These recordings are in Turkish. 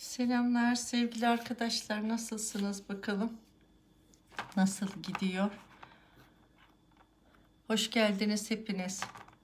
Selamlar sevgili arkadaşlar, nasılsınız bakalım, nasıl gidiyor? Hoş geldiniz hepiniz.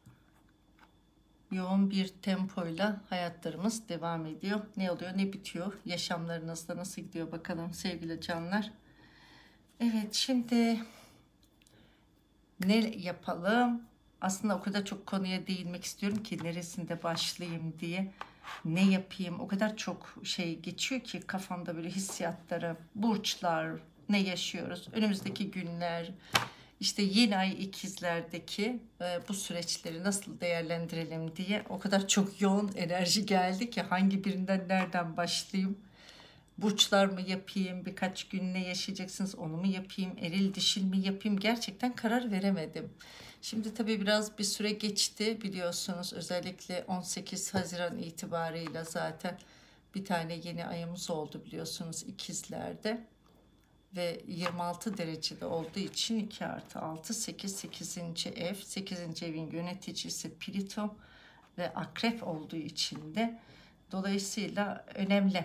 Yoğun bir tempoyla hayatlarımız devam ediyor. Ne oluyor ne bitiyor, yaşamlarınızda nasıl gidiyor bakalım sevgili canlar. Evet, şimdi ne yapalım? Aslında o kadar çok konuya değinmek istiyorum ki neresinde başlayayım diye. Ne yapayım, o kadar çok şey geçiyor ki kafamda, böyle hissiyatları, burçlar, ne yaşıyoruz, önümüzdeki günler, işte yeni ay ikizlerdeki bu süreçleri nasıl değerlendirelim diye o kadar çok yoğun enerji geldi ki hangi birinden nereden başlayayım? Burçlar mı yapayım, birkaç gün ne yaşayacaksınız onu mu yapayım, eril dişil mi yapayım, gerçekten karar veremedim. Şimdi tabii biraz bir süre geçti biliyorsunuz, özellikle 18 Haziran itibarıyla zaten bir tane yeni ayımız oldu biliyorsunuz ikizlerde. Ve 26 derecede olduğu için 2 artı 6 8 ev, 8. evin yöneticisi Plüto ve akrep olduğu için de dolayısıyla önemli.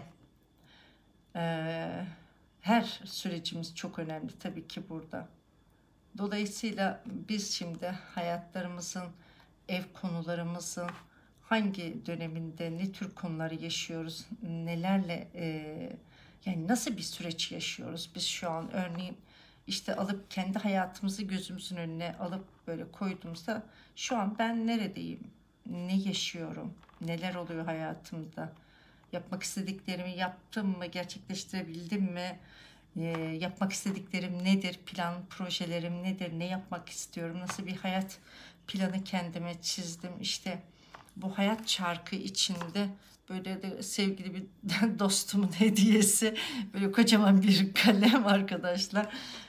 Her sürecimiz çok önemli tabii ki burada. Dolayısıyla biz şimdi hayatlarımızın, ev konularımızın hangi döneminde ne tür konuları yaşıyoruz, nelerle yani nasıl bir süreç yaşıyoruz biz şu an, örneğin işte alıp kendi hayatımızı gözümüzün önüne alıp böyle koyduğumuzda şu an ben neredeyim, ne yaşıyorum, neler oluyor hayatımda, yapmak istediklerimi yaptım mı, gerçekleştirebildim mi? Yapmak istediklerim nedir, plan projelerim nedir, ne yapmak istiyorum, nasıl bir hayat planı kendime çizdim. İşte bu hayat çarkı içinde böyle de sevgili bir dostumun hediyesi, böyle kocaman bir kalem arkadaşlar.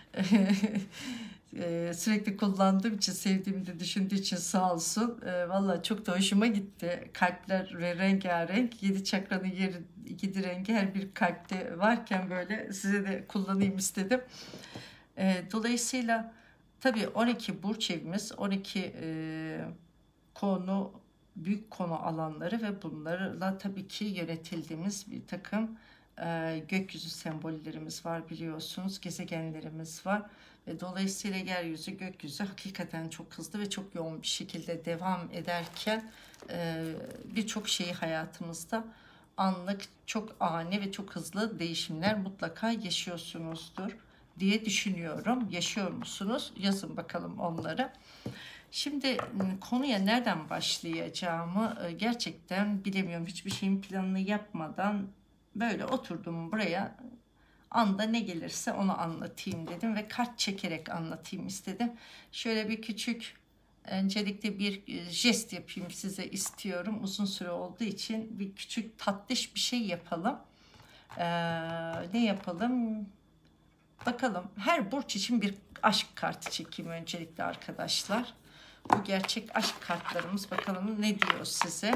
Sürekli kullandığım için, sevdiğimi de düşündüğü için sağ olsun. Vallahi çok da hoşuma gitti. Kalpler ve rengarenk, 7 çakranın yeri, 7 rengi her bir kalpte varken böyle size de kullanayım istedim. Dolayısıyla tabii 12 burç evimiz, 12 konu, büyük konu alanları ve bunlarla tabii ki yönetildiğimiz bir takım gökyüzü sembollerimiz var biliyorsunuz, gezegenlerimiz var. Ve dolayısıyla yeryüzü, gökyüzü hakikaten çok hızlı ve çok yoğun bir şekilde devam ederken birçok şeyi hayatımızda anlık, çok ani ve çok hızlı değişimler mutlaka yaşıyorsunuzdur diye düşünüyorum. Yaşıyor musunuz? Yazın bakalım onları. Şimdi konuya nereden başlayacağımı gerçekten bilemiyorum. Hiçbir şeyin planını yapmadan böyle oturdum buraya. Anda ne gelirse onu anlatayım dedim ve kart çekerek anlatayım istedim. Şöyle bir küçük, öncelikle bir jest yapayım size istiyorum. Uzun süre olduğu için bir küçük tatlış bir şey yapalım. Ne yapalım? Bakalım, her burç için bir aşk kartı çekeyim öncelikle arkadaşlar. Bu gerçek aşk kartlarımız, bakalım ne diyor size?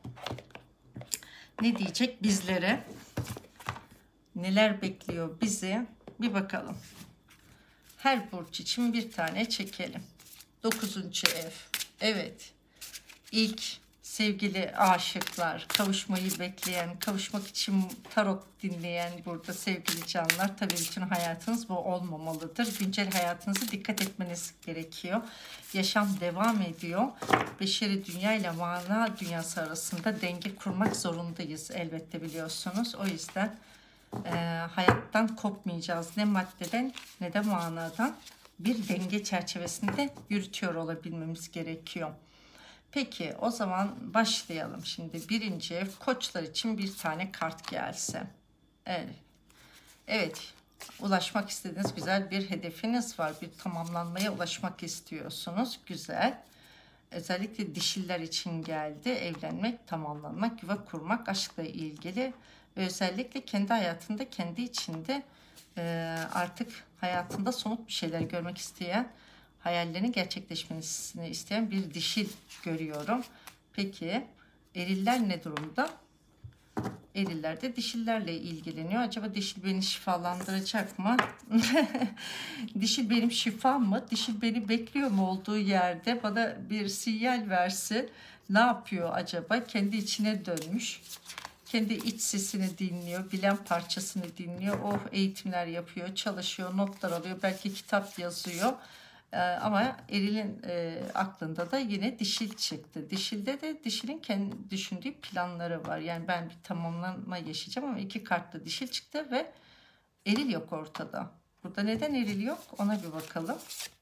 Ne diyecek bizlere? Neler bekliyor bizi? Bir bakalım. Her burç için bir tane çekelim. 9. ev. Evet. İlk sevgili aşıklar, kavuşmayı bekleyen, kavuşmak için tarot dinleyen burada sevgili canlar. Tabii bütün hayatınız bu olmamalıdır. Güncel hayatınıza dikkat etmeniz gerekiyor. Yaşam devam ediyor. Beşeri dünya ile mana dünyası arasında denge kurmak zorundayız elbette, biliyorsunuz. O yüzden hayattan kopmayacağız. Ne maddeden ne de manadan, bir denge çerçevesinde yürütüyor olabilmemiz gerekiyor. Peki o zaman başlayalım. Şimdi 1. ev, koçlar için bir tane kart gelse. Evet. Evet. Ulaşmak istediğiniz güzel bir hedefiniz var. Bir tamamlanmaya ulaşmak istiyorsunuz. Güzel. Özellikle dişiller için geldi. Evlenmek, tamamlanmak, yuva kurmak, aşkla ilgili. Ve özellikle kendi hayatında, kendi içinde artık hayatında somut bir şeyler görmek isteyen, hayallerinin gerçekleşmesini isteyen bir dişil görüyorum. Peki eriller ne durumda? Eriller de dişillerle ilgileniyor. Acaba dişil beni şifalandıracak mı? Dişil benim şifam mı? Dişil beni bekliyor mu olduğu yerde? Bana bir sinyal versin. Ne yapıyor acaba? Kendi içine dönmüş. Kendi iç sesini dinliyor, bilen parçasını dinliyor. O eğitimler yapıyor, çalışıyor, notlar alıyor, belki kitap yazıyor. Ama erilin aklında da yine dişil çıktı. Dişilde de dişilin kendi düşündüğü planları var. Yani ben bir tamamlanma yaşayacağım ama 2 kartlı dişil çıktı ve eril yok ortada. Burada neden eril yok? Ona bir bakalım.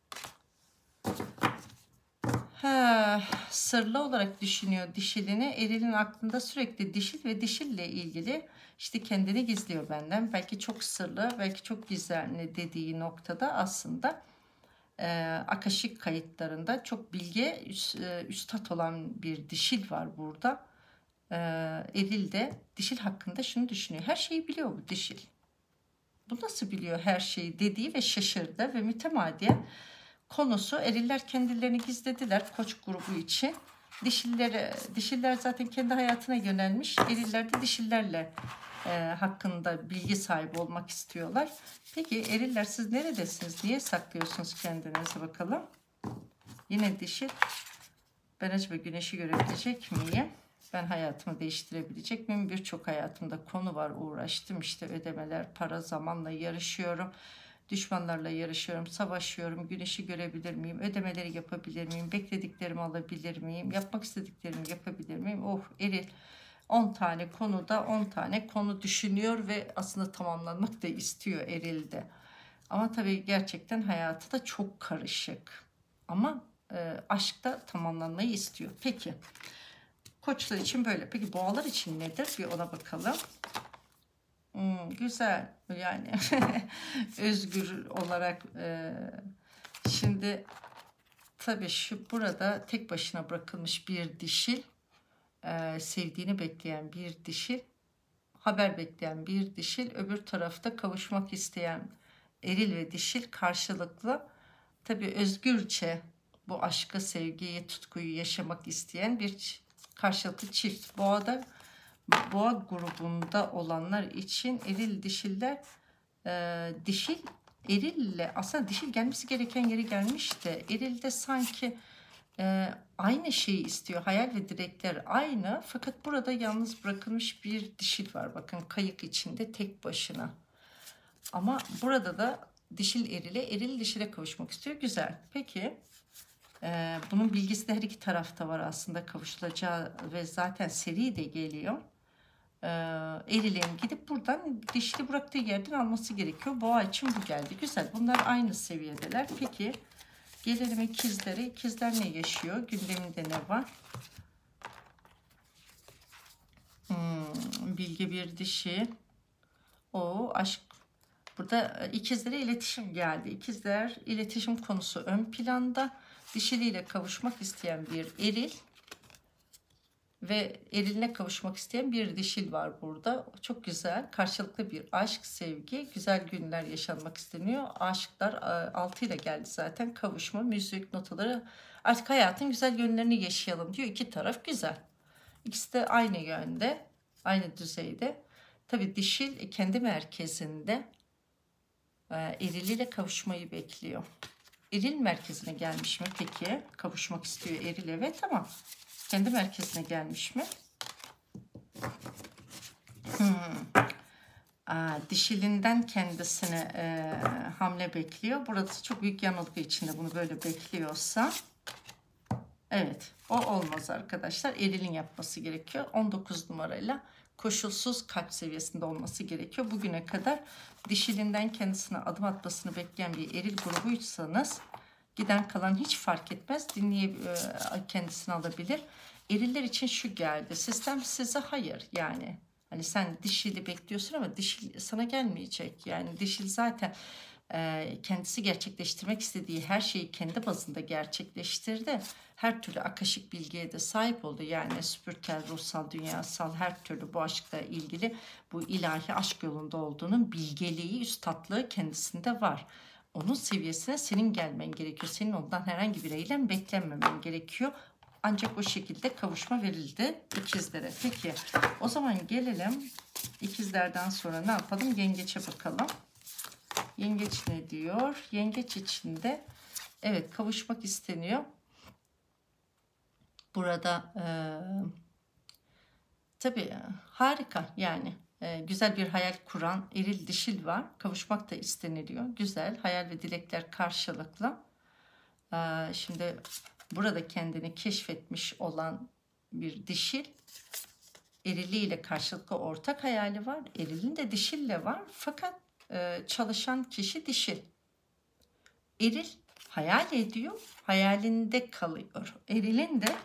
Sırlı olarak düşünüyor dişilini. Erilin aklında sürekli dişil ve dişille ilgili işte kendini gizliyor benden. Belki çok sırlı, belki çok gizemli dediği noktada aslında akaşik kayıtlarında çok bilge, üstat olan bir dişil var burada. Eril de dişil hakkında şunu düşünüyor. Her şeyi biliyor bu dişil. Bu nasıl biliyor her şeyi dediği ve şaşırdı ve mütemadiyen konusu eriller kendilerini gizlediler Koç grubu için. Dişiller zaten kendi hayatına yönelmiş. Eriller de dişillerle hakkında bilgi sahibi olmak istiyorlar. Peki eriller siz neredesiniz? Niye saklıyorsunuz kendinizi bakalım? Yine dişil. Ben acaba güneşi görebilecek miyim? Ben hayatımı değiştirebilecek miyim? Birçok hayatımda konu var, uğraştım. İşte ödemeler, para, zamanla yarışıyorum. Düşmanlarla yarışıyorum, savaşıyorum. Güneşi görebilir miyim? Ödemeleri yapabilir miyim? Beklediklerimi alabilir miyim? Yapmak istediklerimi yapabilir miyim? Oh eril 10 tane konuda 10 tane konu düşünüyor ve aslında tamamlanmak da istiyor erilde. Ama tabii gerçekten hayatı da çok karışık. Ama aşkta tamamlanmayı istiyor. Peki. Koçlar için böyle. Peki boğalar için nedir? Bir ona bakalım. Güzel. Yani özgür olarak şimdi tabii şu burada tek başına bırakılmış bir dişil, sevdiğini bekleyen bir dişil, haber bekleyen bir dişil, öbür tarafta kavuşmak isteyen eril ve dişil karşılıklı tabii özgürce bu aşkı, sevgiyi, tutkuyu yaşamak isteyen bir karşılıklı çift. Boğa grubunda olanlar için eril dişiller, dişil erille aslında dişil gelmesi gereken yere gelmiş de erilde sanki aynı şeyi istiyor. Hayal ve dilekler aynı, fakat burada yalnız bırakılmış bir dişil var. Bakın kayık içinde tek başına. Ama burada da dişil erile, eril dişile kavuşmak istiyor. Güzel. Peki bunun bilgisi de her iki tarafta var aslında kavuşulacağı ve zaten seri de geliyor. Erilin gidip buradan dişli bıraktığı yerden alması gerekiyor. Boğa için bu geldi. Güzel. Bunlar aynı seviyedeler. Peki gelelim ikizlere. İkizler ne yaşıyor? Gündeminde ne var? Bilgi bir dişi. O aşk. Burada ikizlere iletişim geldi. İkizler iletişim konusu ön planda. Dişiliyle kavuşmak isteyen bir eril ve eriline kavuşmak isteyen bir dişil var burada. Çok güzel. Karşılıklı bir aşk, sevgi, güzel günler yaşanmak isteniyor. Aşıklar 6 ile geldi zaten. Kavuşma, müzik notaları. Artık hayatın güzel yönlerini yaşayalım diyor. İki taraf güzel. İkisi de aynı yönde, aynı düzeyde. Tabii dişil kendi merkezinde eriliyle kavuşmayı bekliyor. Eril merkezine gelmiş mi peki? Kavuşmak istiyor eril, evet, ama kendi merkezine gelmiş mi? Dişilinden kendisine hamle bekliyor. Burada çok büyük yanılgı içinde bunu böyle bekliyorsa. Evet, o olmaz arkadaşlar. Erilin yapması gerekiyor. 19 numarayla koşulsuz kalp seviyesinde olması gerekiyor. Bugüne kadar dişilinden kendisine adım atmasını bekleyen bir eril grubuysanız, giden kalan hiç fark etmez. Kendisini alabilir. Eriller için şu geldi. Sistem size hayır, yani hani sen dişili bekliyorsun ama dişil sana gelmeyecek. Yani dişil zaten kendisi gerçekleştirmek istediği her şeyi kendi bazında gerçekleştirdi. Her türlü akaşik bilgiye de sahip oldu. Yani spiritüel, ruhsal, dünyasal her türlü bu aşkla ilgili, bu ilahi aşk yolunda olduğunun bilgeliği, üstatlığı kendisinde var. Onun seviyesine senin gelmen gerekiyor. Senin ondan herhangi bir eylem beklenmemen gerekiyor. Ancak o şekilde kavuşma verildi ikizlere. Peki o zaman gelelim ikizlerden sonra ne yapalım? Yengeçe bakalım. Yengeç ne diyor? Yengeç içinde evet kavuşmak isteniyor. Burada Tabii harika yani. Güzel bir hayal kuran eril dişil var. Kavuşmak da isteniliyor. Güzel. Hayal ve dilekler karşılıklı. Şimdi burada kendini keşfetmiş olan bir dişil, eriliyle karşılıklı ortak hayali var. Erilin de dişille var. Fakat çalışan kişi dişil. Eril hayal ediyor. Hayalinde kalıyor. Erilin de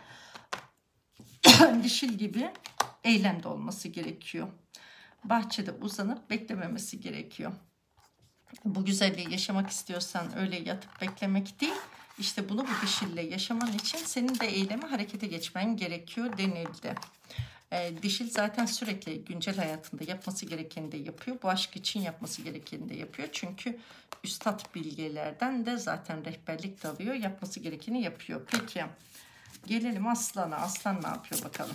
dişil gibi eylemde olması gerekiyor. Bahçede uzanıp beklememesi gerekiyor. Bu güzelliği yaşamak istiyorsan öyle yatıp beklemek değil. İşte bunu bu dişille yaşaman için senin de eyleme harekete geçmen gerekiyor denildi. Dişil zaten sürekli güncel hayatında yapması gerekeni de yapıyor. Bu aşk için yapması gerekeni de yapıyor. Çünkü üstad bilgelerden de zaten rehberlik de alıyor. Yapması gerekeni yapıyor. Peki gelelim aslana. Aslan ne yapıyor bakalım.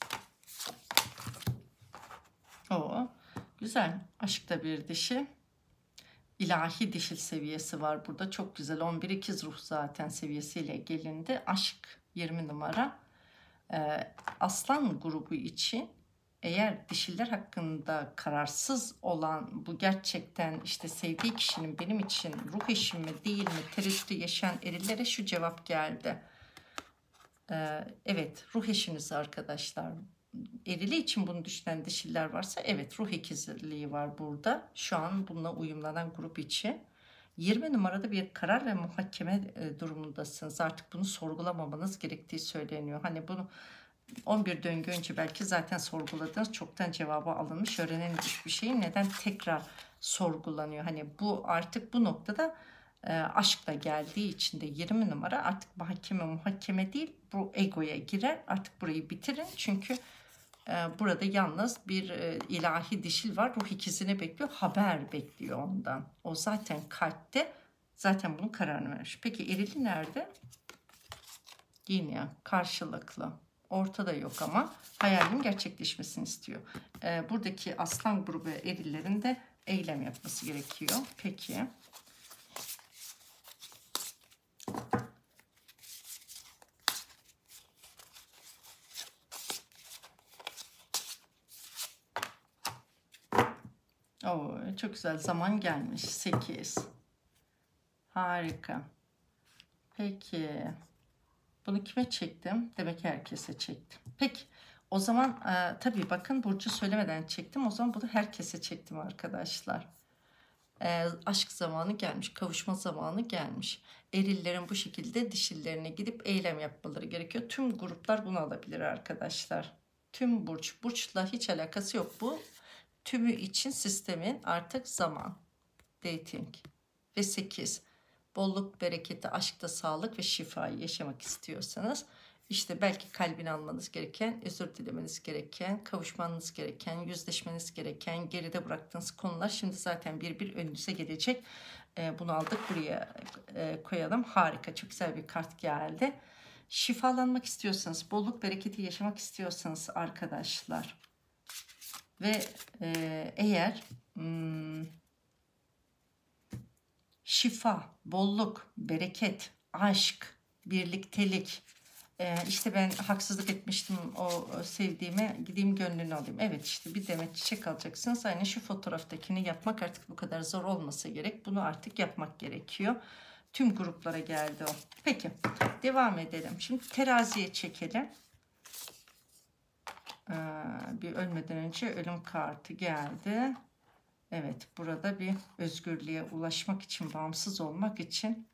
O güzel. Aşkta bir dişi. İlahi dişil seviyesi var burada. Çok güzel. 11 ikiz ruh zaten seviyesiyle gelindi. Aşk 20 numara. Aslan grubu için eğer dişiller hakkında kararsız olan, bu gerçekten işte sevdiği kişinin benim için ruh eşim mi değil mi tereddütü yaşayan erillere şu cevap geldi. Evet, ruh eşiniz arkadaşlar. Erili için bunu düşünen dişiller varsa evet, ruh ikizliği var burada. Şu an bununla uyumlanan grup için. 20 numarada bir karar ve muhakeme durumundasınız. Artık bunu sorgulamamanız gerektiği söyleniyor. Hani bunu 11 döngü önce belki zaten sorguladınız. Çoktan cevabı alınmış, öğrenilmiş bir şeyin neden tekrar sorgulanıyor? Hani bu artık bu noktada aşkla geldiği için de 20 numara artık muhakeme değil, bu egoya girer. Artık burayı bitirin çünkü burada yalnız bir ilahi dişil var. Ruh ikizini bekliyor. Haber bekliyor ondan. O zaten kalpte. Zaten bunun kararını vermiş. Peki erili nerede? Yine karşılıklı. Ortada yok ama hayalin gerçekleşmesini istiyor. Buradaki aslan grubu erillerin de eylem yapması gerekiyor. Peki. Oo, çok güzel zaman gelmiş. 8. Harika. Peki. Bunu kime çektim? Demek ki herkese çektim. Peki. O zaman tabii bakın Burcu söylemeden çektim. O zaman bunu herkese çektim arkadaşlar. Aşk zamanı gelmiş. Kavuşma zamanı gelmiş. Erillerin bu şekilde dişillerine gidip eylem yapmaları gerekiyor. Tüm gruplar bunu alabilir arkadaşlar. Tüm burçla hiç alakası yok bu. Tümü için sistemin artık zaman, dating ve 8. Bolluk, bereketi, aşkta, sağlık ve şifayı yaşamak istiyorsanız işte belki kalbini almanız gereken, özür dilemeniz gereken, kavuşmanız gereken, yüzleşmeniz gereken, geride bıraktığınız konular şimdi zaten bir önünüze gelecek. Bunu aldık buraya koyalım. Harika, çok güzel bir kart geldi. Şifalanmak istiyorsanız, bolluk, bereketi yaşamak istiyorsanız arkadaşlar ve eğer şifa, bolluk, bereket, aşk, birliktelik, işte ben haksızlık etmiştim o sevdiğime, gideyim gönlünü alayım. Evet, işte bir demet çiçek alacaksınız. Aynı şu fotoğraftakini yapmak artık bu kadar zor olmasa gerek. Bunu artık yapmak gerekiyor. Tüm gruplara geldi o. Peki devam edelim. Şimdi teraziye çekelim. Bir ölmeden önce ölüm kartı geldi. Evet, burada bir özgürlüğe ulaşmak için, bağımsız olmak için.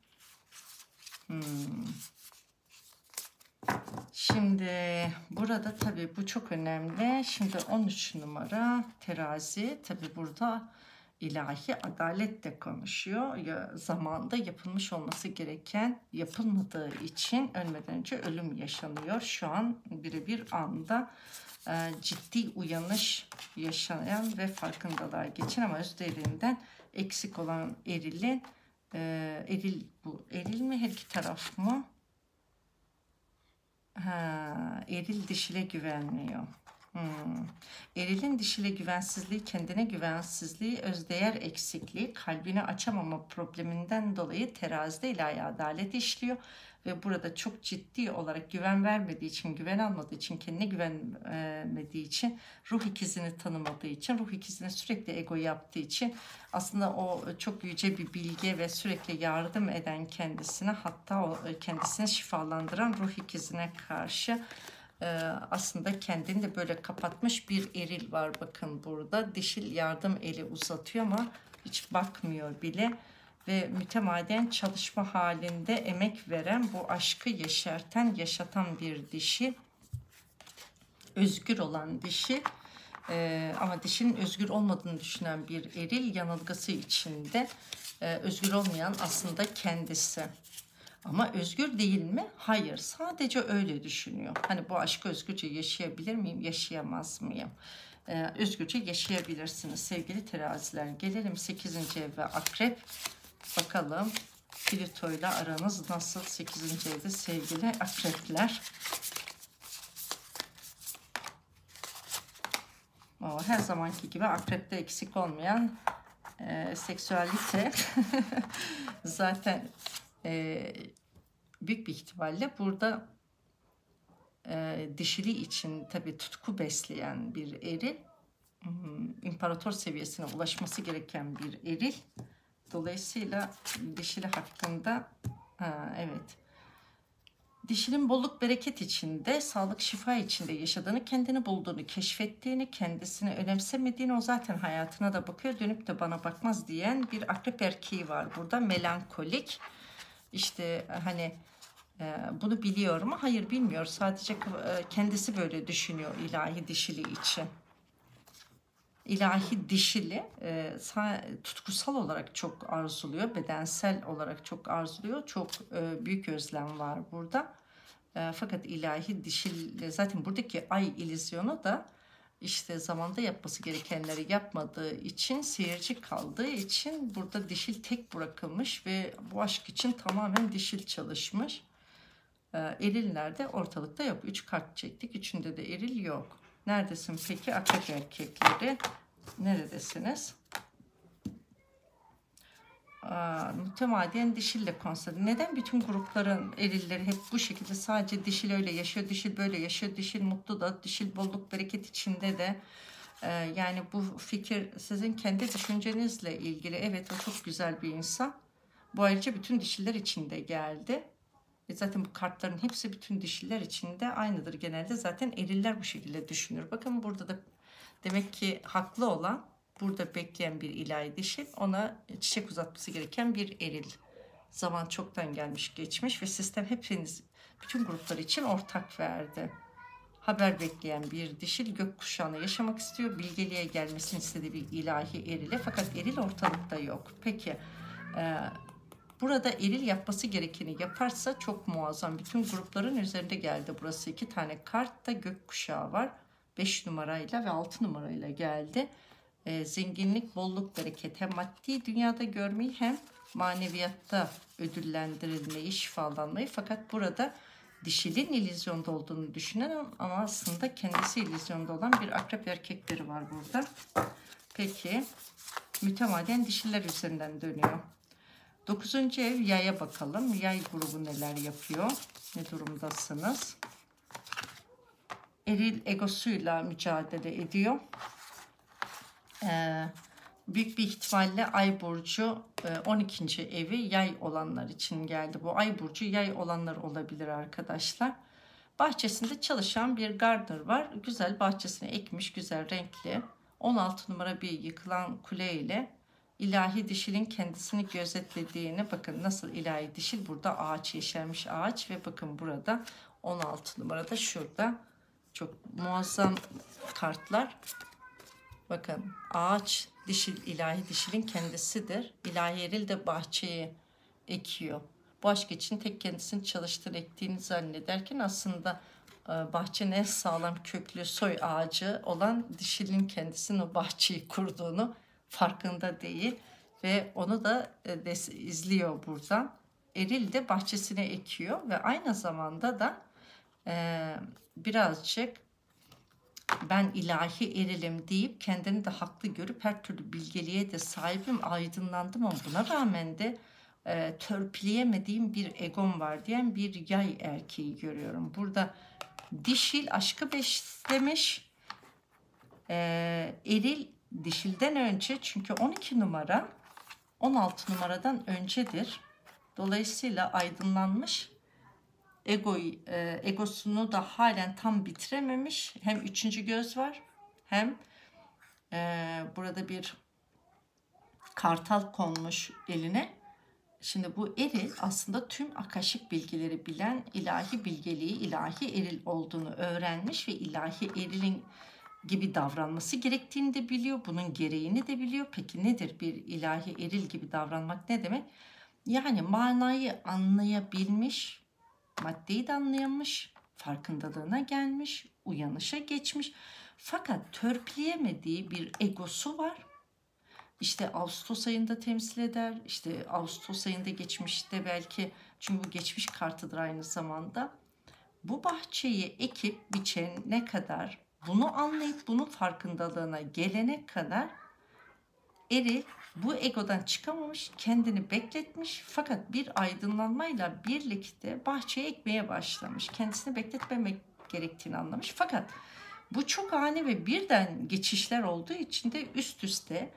Şimdi burada tabii bu çok önemli. Şimdi 13 numara terazi. Tabii burada ilahi adalet de konuşuyor. Ya, zamanda yapılmış olması gereken yapılmadığı için ölmeden önce ölüm yaşanıyor. Şu an birebir anda ciddi uyanış yaşayan ve farkındalığa geçen ama öz değerinden eksik olan erilin eril mi her iki taraf mı? Eril dişile güvenmiyor. Erilin dişile güvensizliği, kendine güvensizliği, özdeğer eksikliği, kalbini açamama probleminden dolayı terazide ilahi adalet işliyor. Ve burada çok ciddi olarak güven vermediği için, güven almadığı için, kendine güvenmediği için, ruh ikizini tanımadığı için, ruh ikizine sürekli ego yaptığı için aslında o çok yüce bir bilge ve sürekli yardım eden kendisine, hatta o kendisini şifalandıran ruh ikizine karşı aslında kendini de böyle kapatmış bir eril var. Bakın burada dişil yardım eli uzatıyor ama hiç bakmıyor bile. Ve mütemadiyen çalışma halinde emek veren, bu aşkı yeşerten, yaşatan bir dişi. Özgür olan dişi. Ama dişinin özgür olmadığını düşünen bir eril yanılgısı içinde. Özgür olmayan aslında kendisi. Ama özgür değil mi? Hayır. Sadece öyle düşünüyor. Hani bu aşkı özgürce yaşayabilir miyim? Yaşayamaz mıyım? Özgürce yaşayabilirsiniz sevgili teraziler. Gelelim 8. ev ve akrep. Bakalım Plüto ile aranız nasıl 8. evde sevgili akrepler. Her zamanki gibi akrepte eksik olmayan seksüalite. Zaten büyük bir ihtimalle burada dişili için tabii tutku besleyen bir eril, imparator seviyesine ulaşması gereken bir eril. Dolayısıyla dişili hakkında evet, dişinin bolluk bereket içinde, sağlık şifa içinde yaşadığını, kendini bulduğunu, keşfettiğini, kendisini önemsemediğini, o zaten hayatına da bakıyor, dönüp de bana bakmaz diyen bir akrep erkeği var burada, melankolik. İşte hani bunu biliyor mu? Hayır, bilmiyor. Sadece kendisi böyle düşünüyor ilahi dişili için. İlahi dişili tutkusal olarak çok arzuluyor, bedensel olarak çok arzuluyor. Çok büyük özlem var burada. Fakat ilahi dişil, zaten buradaki ay illüzyonu da işte zamanda yapması gerekenleri yapmadığı için, seyirci kaldığı için burada dişil tek bırakılmış ve bu aşk için tamamen dişil çalışmış. Eriller de ortalıkta yok. 3 kart çektik. Üçünde de eril yok. Neredesin peki akrep erkekleri? Neredesiniz? Mütemadiyen dişille konsantre. Neden bütün grupların erilleri hep bu şekilde, sadece dişil öyle yaşıyor, dişil böyle yaşıyor, dişil mutlu da, dişil bolluk bereket içinde de. Yani bu fikir sizin kendi düşüncenizle ilgili. Evet, o çok güzel bir insan. Bu ayrıca bütün dişiller içinde geldi. Zaten bu kartların hepsi bütün dişiller içinde aynıdır genelde. Zaten eriller bu şekilde düşünür. Bakın burada da demek ki haklı olan, burada bekleyen bir ilahi dişil, ona çiçek uzatması gereken bir eril. Zaman çoktan gelmiş geçmiş ve sistem hepiniz, bütün gruplar için ortak verdi. Haber bekleyen bir dişil gökkuşağını yaşamak istiyor. Bilgeliğe gelmesini istediği bir ilahi erile, fakat eril ortalıkta yok. Peki burada eril yapması gerekeni yaparsa çok muazzam. Bütün grupların üzerinde geldi burası. 2 tane kartta gökkuşağı var. 5 numarayla ve 6 numarayla geldi. Zenginlik, bolluk, bereket, hem maddi dünyada görmeyi hem maneviyatta ödüllendirilmeyi, şifalanmayı. Fakat burada dişilin illüzyonda olduğunu düşünen ama aslında kendisi illüzyonda olan bir akrep erkekleri var burada. Peki mütemadiyen dişiler üzerinden dönüyor. 9. ev yaya bakalım. Yay grubu neler yapıyor? Ne durumdasınız? Eril egosuyla mücadele ediyor. Büyük bir ihtimalle Ay burcu 12. evi yay olanlar için geldi. Bu Ay burcu yay olanlar olabilir arkadaşlar. Bahçesinde çalışan bir gardener var. Güzel bahçesine ekmiş, güzel renkli. 16 numara bir yıkılan kule ile ilahi dişilin kendisini gözetlediğini, bakın nasıl ilahi dişil burada ağaç, yeşermiş ağaç ve bakın burada 16 numarada, şurada çok muazzam kartlar. Bakın ağaç dişil, ilahi dişilin kendisidir. İlahi eril de bahçeyi ekiyor. Bu aşk için tek kendisini çalıştığını, ektiğini zannederken aslında bahçenin en sağlam köklü soy ağacı olan dişilin kendisinin o bahçeyi kurduğunu farkında değil ve onu da izliyor buradan. Eril de bahçesine ekiyor ve aynı zamanda da birazcık ben ilahi erilim deyip kendini de haklı görüp her türlü bilgeliğe de sahibim, aydınlandım ama buna rağmen de törpüleyemediğim bir egom var diyen bir yay erkeği görüyorum. Burada dişil aşkı beslemiş, eril dişilden önce, çünkü 12 numara 16 numaradan öncedir. Dolayısıyla aydınlanmış, egosunu da halen tam bitirememiş. Hem üçüncü göz var, hem burada bir kartal konmuş eline. Şimdi bu eril aslında tüm akaşik bilgileri bilen, ilahi bilgeliği, ilahi eril olduğunu öğrenmiş ve ilahi erilin gibi davranması gerektiğini de biliyor. Bunun gereğini de biliyor. Peki nedir bir ilahi eril gibi davranmak, ne demek? Yani manayı anlayabilmiş, maddeyi de anlayamış, farkındalığına gelmiş, uyanışa geçmiş. Fakat törpüleyemediği bir egosu var. İşte Ağustos ayında temsil eder. İşte Ağustos ayında geçmişte belki, çünkü bu geçmiş kartıdır aynı zamanda. Bu bahçeyi ekip biçene kadar, bunu anlayıp bunun farkındalığına gelene kadar eri bu egodan çıkamamış, kendini bekletmiş. Fakat bir aydınlanmayla birlikte bahçeye ekmeye başlamış. Kendisini bekletmemek gerektiğini anlamış. Fakat bu çok ani ve birden geçişler olduğu için de üst üste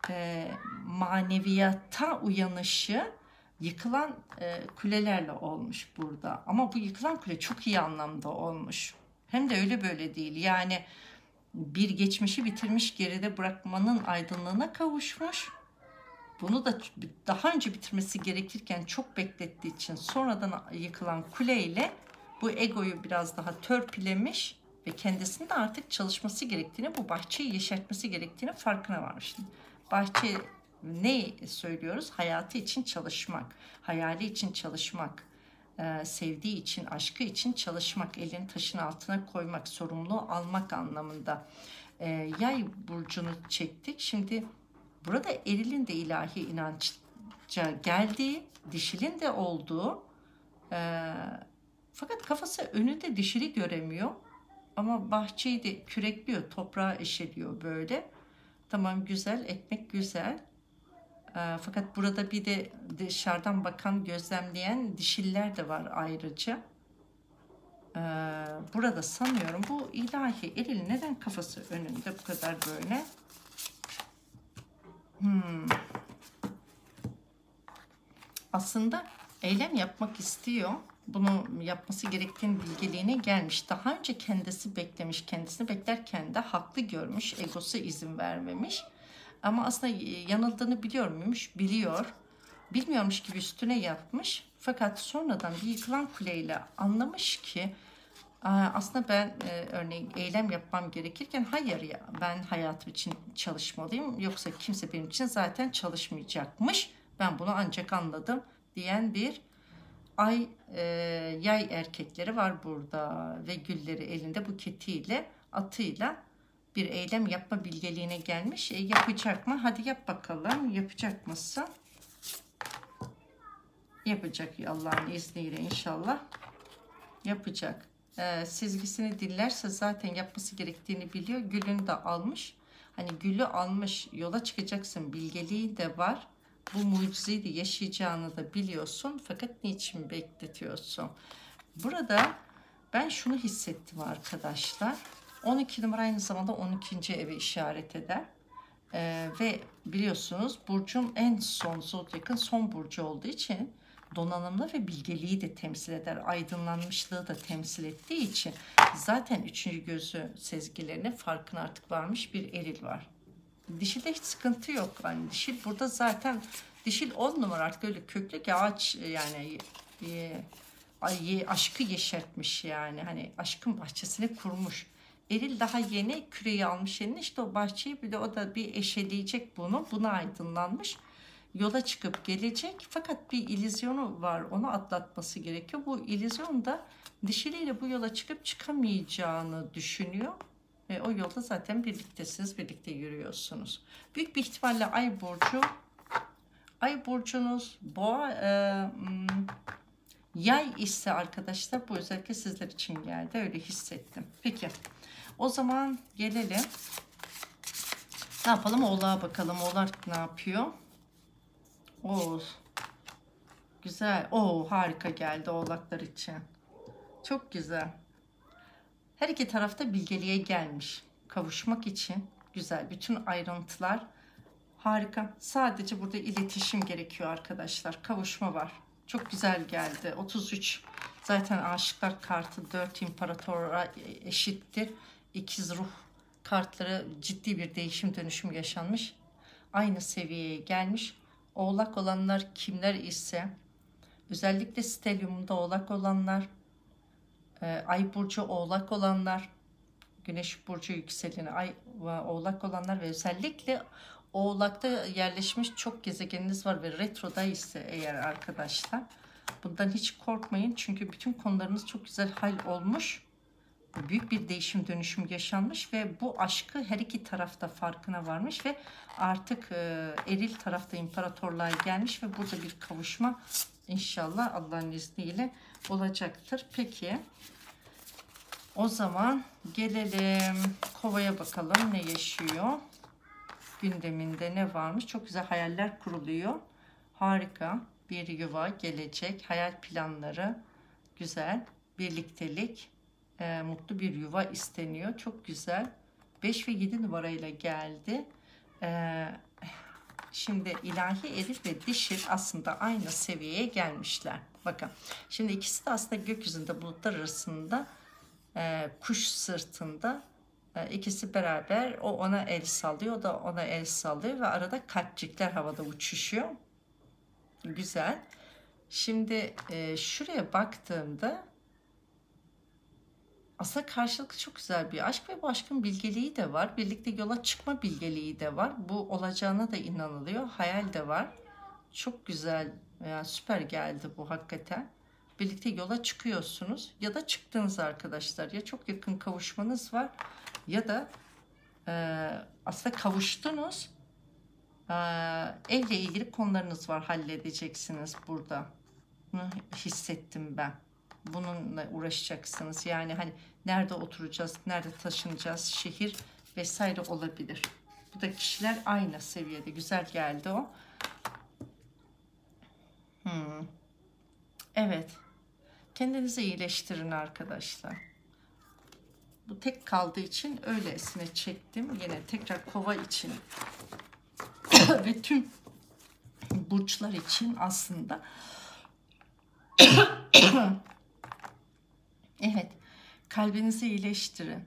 maneviyata uyanışı yıkılan kulelerle olmuş burada. Ama bu yıkılan kule çok iyi anlamda olmuş. Hem de öyle böyle değil. Yani bir geçmişi bitirmiş, geride bırakmanın aydınlığına kavuşmuş. Bunu da daha önce bitirmesi gerekirken çok beklettiği için sonradan yıkılan kuleyle bu egoyu biraz daha törpülemiş ve kendisinin de artık çalışması gerektiğini, bu bahçeyi yeşertmesi gerektiğini farkına varmış. Bahçe ne söylüyoruz? Hayatı için çalışmak, hayali için çalışmak, sevdiği için, aşkı için çalışmak, elini taşın altına koymak, sorumluluğu almak anlamında. Yay burcunu çektik. Şimdi burada erilin de ilahi inanca geldiği, dişilin de olduğu, fakat kafası önünde dişili göremiyor. Ama bahçeyi de kürekliyor, toprağa eşeliyor böyle. Tamam, güzel, ekmek güzel. Fakat burada bir de dışarıdan bakan, gözlemleyen dişiller de var ayrıca. Burada sanıyorum bu ilahi eril neden kafası önünde bu kadar böyle? Aslında eylem yapmak istiyor. Bunu yapması gerektiğini bilgeliğine gelmiş. Daha önce kendisi beklemiş. Kendisini beklerken de haklı görmüş. Egosu izin vermemiş. Ama aslında yanıldığını biliyor muymuş? Biliyor. Bilmiyormuş gibi üstüne yatmış. Fakat sonradan bir yıkılan kuleyle anlamış ki aslında ben örneğin eylem yapmam gerekirken hayır ya, ben hayatım için çalışmalıyım. Yoksa kimse benim için zaten çalışmayacakmış. Ben bunu ancak anladım diyen bir yay erkekleri var burada ve gülleri elinde buketiyle, atıyla bir eylem yapma bilgeliğine gelmiş. Yapacak mı? Hadi yap bakalım. Yapacak mısın? Yapacak Allah'ın izniyle inşallah. Yapacak. Sezgisini dinlerse zaten yapması gerektiğini biliyor. Gülünü de almış. Hani gülü almış, yola çıkacaksın. Bilgeliği de var. Bu mucizeyi de yaşayacağını da biliyorsun. Fakat niçin bekletiyorsun? Burada ben şunu hissettim arkadaşlar. 12 numara aynı zamanda 12. evi işaret eder. Ve biliyorsunuz burcun en son, zodyakın son burcu olduğu için donanımlı ve bilgeliği de temsil eder. Aydınlanmışlığı da temsil ettiği için zaten üçüncü gözü sezgilerine farkına artık varmış bir eril var. Dişilde hiç sıkıntı yok. Yani dişil burada zaten, dişil 10 numara artık öyle köklü ki ağaç, yani aşkı yeşertmiş yani. Hani aşkın bahçesini kurmuş. Eril daha yeni küreyi almış eline, işte o bahçeyi, bir de o da bir eşeleyecek bunu. Buna aydınlanmış. Yola çıkıp gelecek. Fakat bir illüzyonu var. Onu atlatması gerekiyor. Bu illüzyon da dişiliyle bu yola çıkıp çıkamayacağını düşünüyor. Ve o yolda zaten birliktesiniz. Birlikte yürüyorsunuz. Büyük bir ihtimalle Ay burcunuz boğa, yay ise arkadaşlar, bu özellikle sizler için geldi. Öyle hissettim. Peki. O zaman gelelim. Ne yapalım? Oğlağa bakalım. Oğlak ne yapıyor? Oo, güzel. Oo, harika geldi oğlaklar için. Çok güzel. Her iki tarafta bilgeliğe gelmiş. Kavuşmak için güzel. Bütün ayrıntılar harika. Sadece burada iletişim gerekiyor arkadaşlar. Kavuşma var. Çok güzel geldi. 33. Zaten aşıklar kartı 4 imparatora eşittir. İkiz ruh kartları ciddi bir değişim dönüşüm yaşanmış. Aynı seviyeye gelmiş. Oğlak olanlar kimler ise özellikle stelyumunda oğlak olanlar, ay burcu oğlak olanlar, güneş burcu yükseleni ay oğlak olanlar ve özellikle oğlakta yerleşmiş çok gezegeniniz var ve retroda ise eğer arkadaşlar, bundan hiç korkmayın çünkü bütün konularınız çok güzel hal olmuş. Büyük bir değişim dönüşüm yaşanmış ve bu aşkı her iki tarafta farkına varmış ve artık eril tarafta imparatorluğa gelmiş ve burada bir kavuşma inşallah Allah'ın izniyle olacaktır. Peki o zaman gelelim Kova'ya bakalım ne yaşıyor. Gündeminde ne varmış? Çok güzel hayaller kuruluyor. Harika bir yuva, gelecek, hayal planları, güzel birliktelik, mutlu bir yuva isteniyor. Çok güzel. 5 ve 7 numarayla geldi. Şimdi ilahi eril ve dişil aslında aynı seviyeye gelmişler. Bakın şimdi ikisi de aslında gökyüzünde bulutlar arasında, kuş sırtında, ikisi beraber, o ona el sallıyor, o da ona el sallıyor ve arada kalpçikler havada uçuşuyor. Güzel. Şimdi şuraya baktığımda aslında karşılıklı çok güzel bir aşk ve bu aşkın bilgeliği de var. Birlikte yola çıkma bilgeliği de var. Bu olacağına da inanılıyor. Hayal de var. Çok güzel, yani süper geldi bu hakikaten. Birlikte yola çıkıyorsunuz ya da çıktınız arkadaşlar. Ya çok yakın kavuşmanız var ya da aslında kavuştunuz. Evle ilgili konularınız var, halledeceksiniz burada. Bunu hissettim ben. Bununla uğraşacaksınız. Yani hani nerede oturacağız, nerede taşınacağız, şehir vesaire olabilir. Bu da kişiler aynı seviyede. Güzel geldi o. Evet. Kendinizi iyileştirin arkadaşlar. Bu tek kaldığı için öylesine çektim. Yine tekrar Kova için ve tüm burçlar için aslında. Evet. Kalbinizi iyileştirin.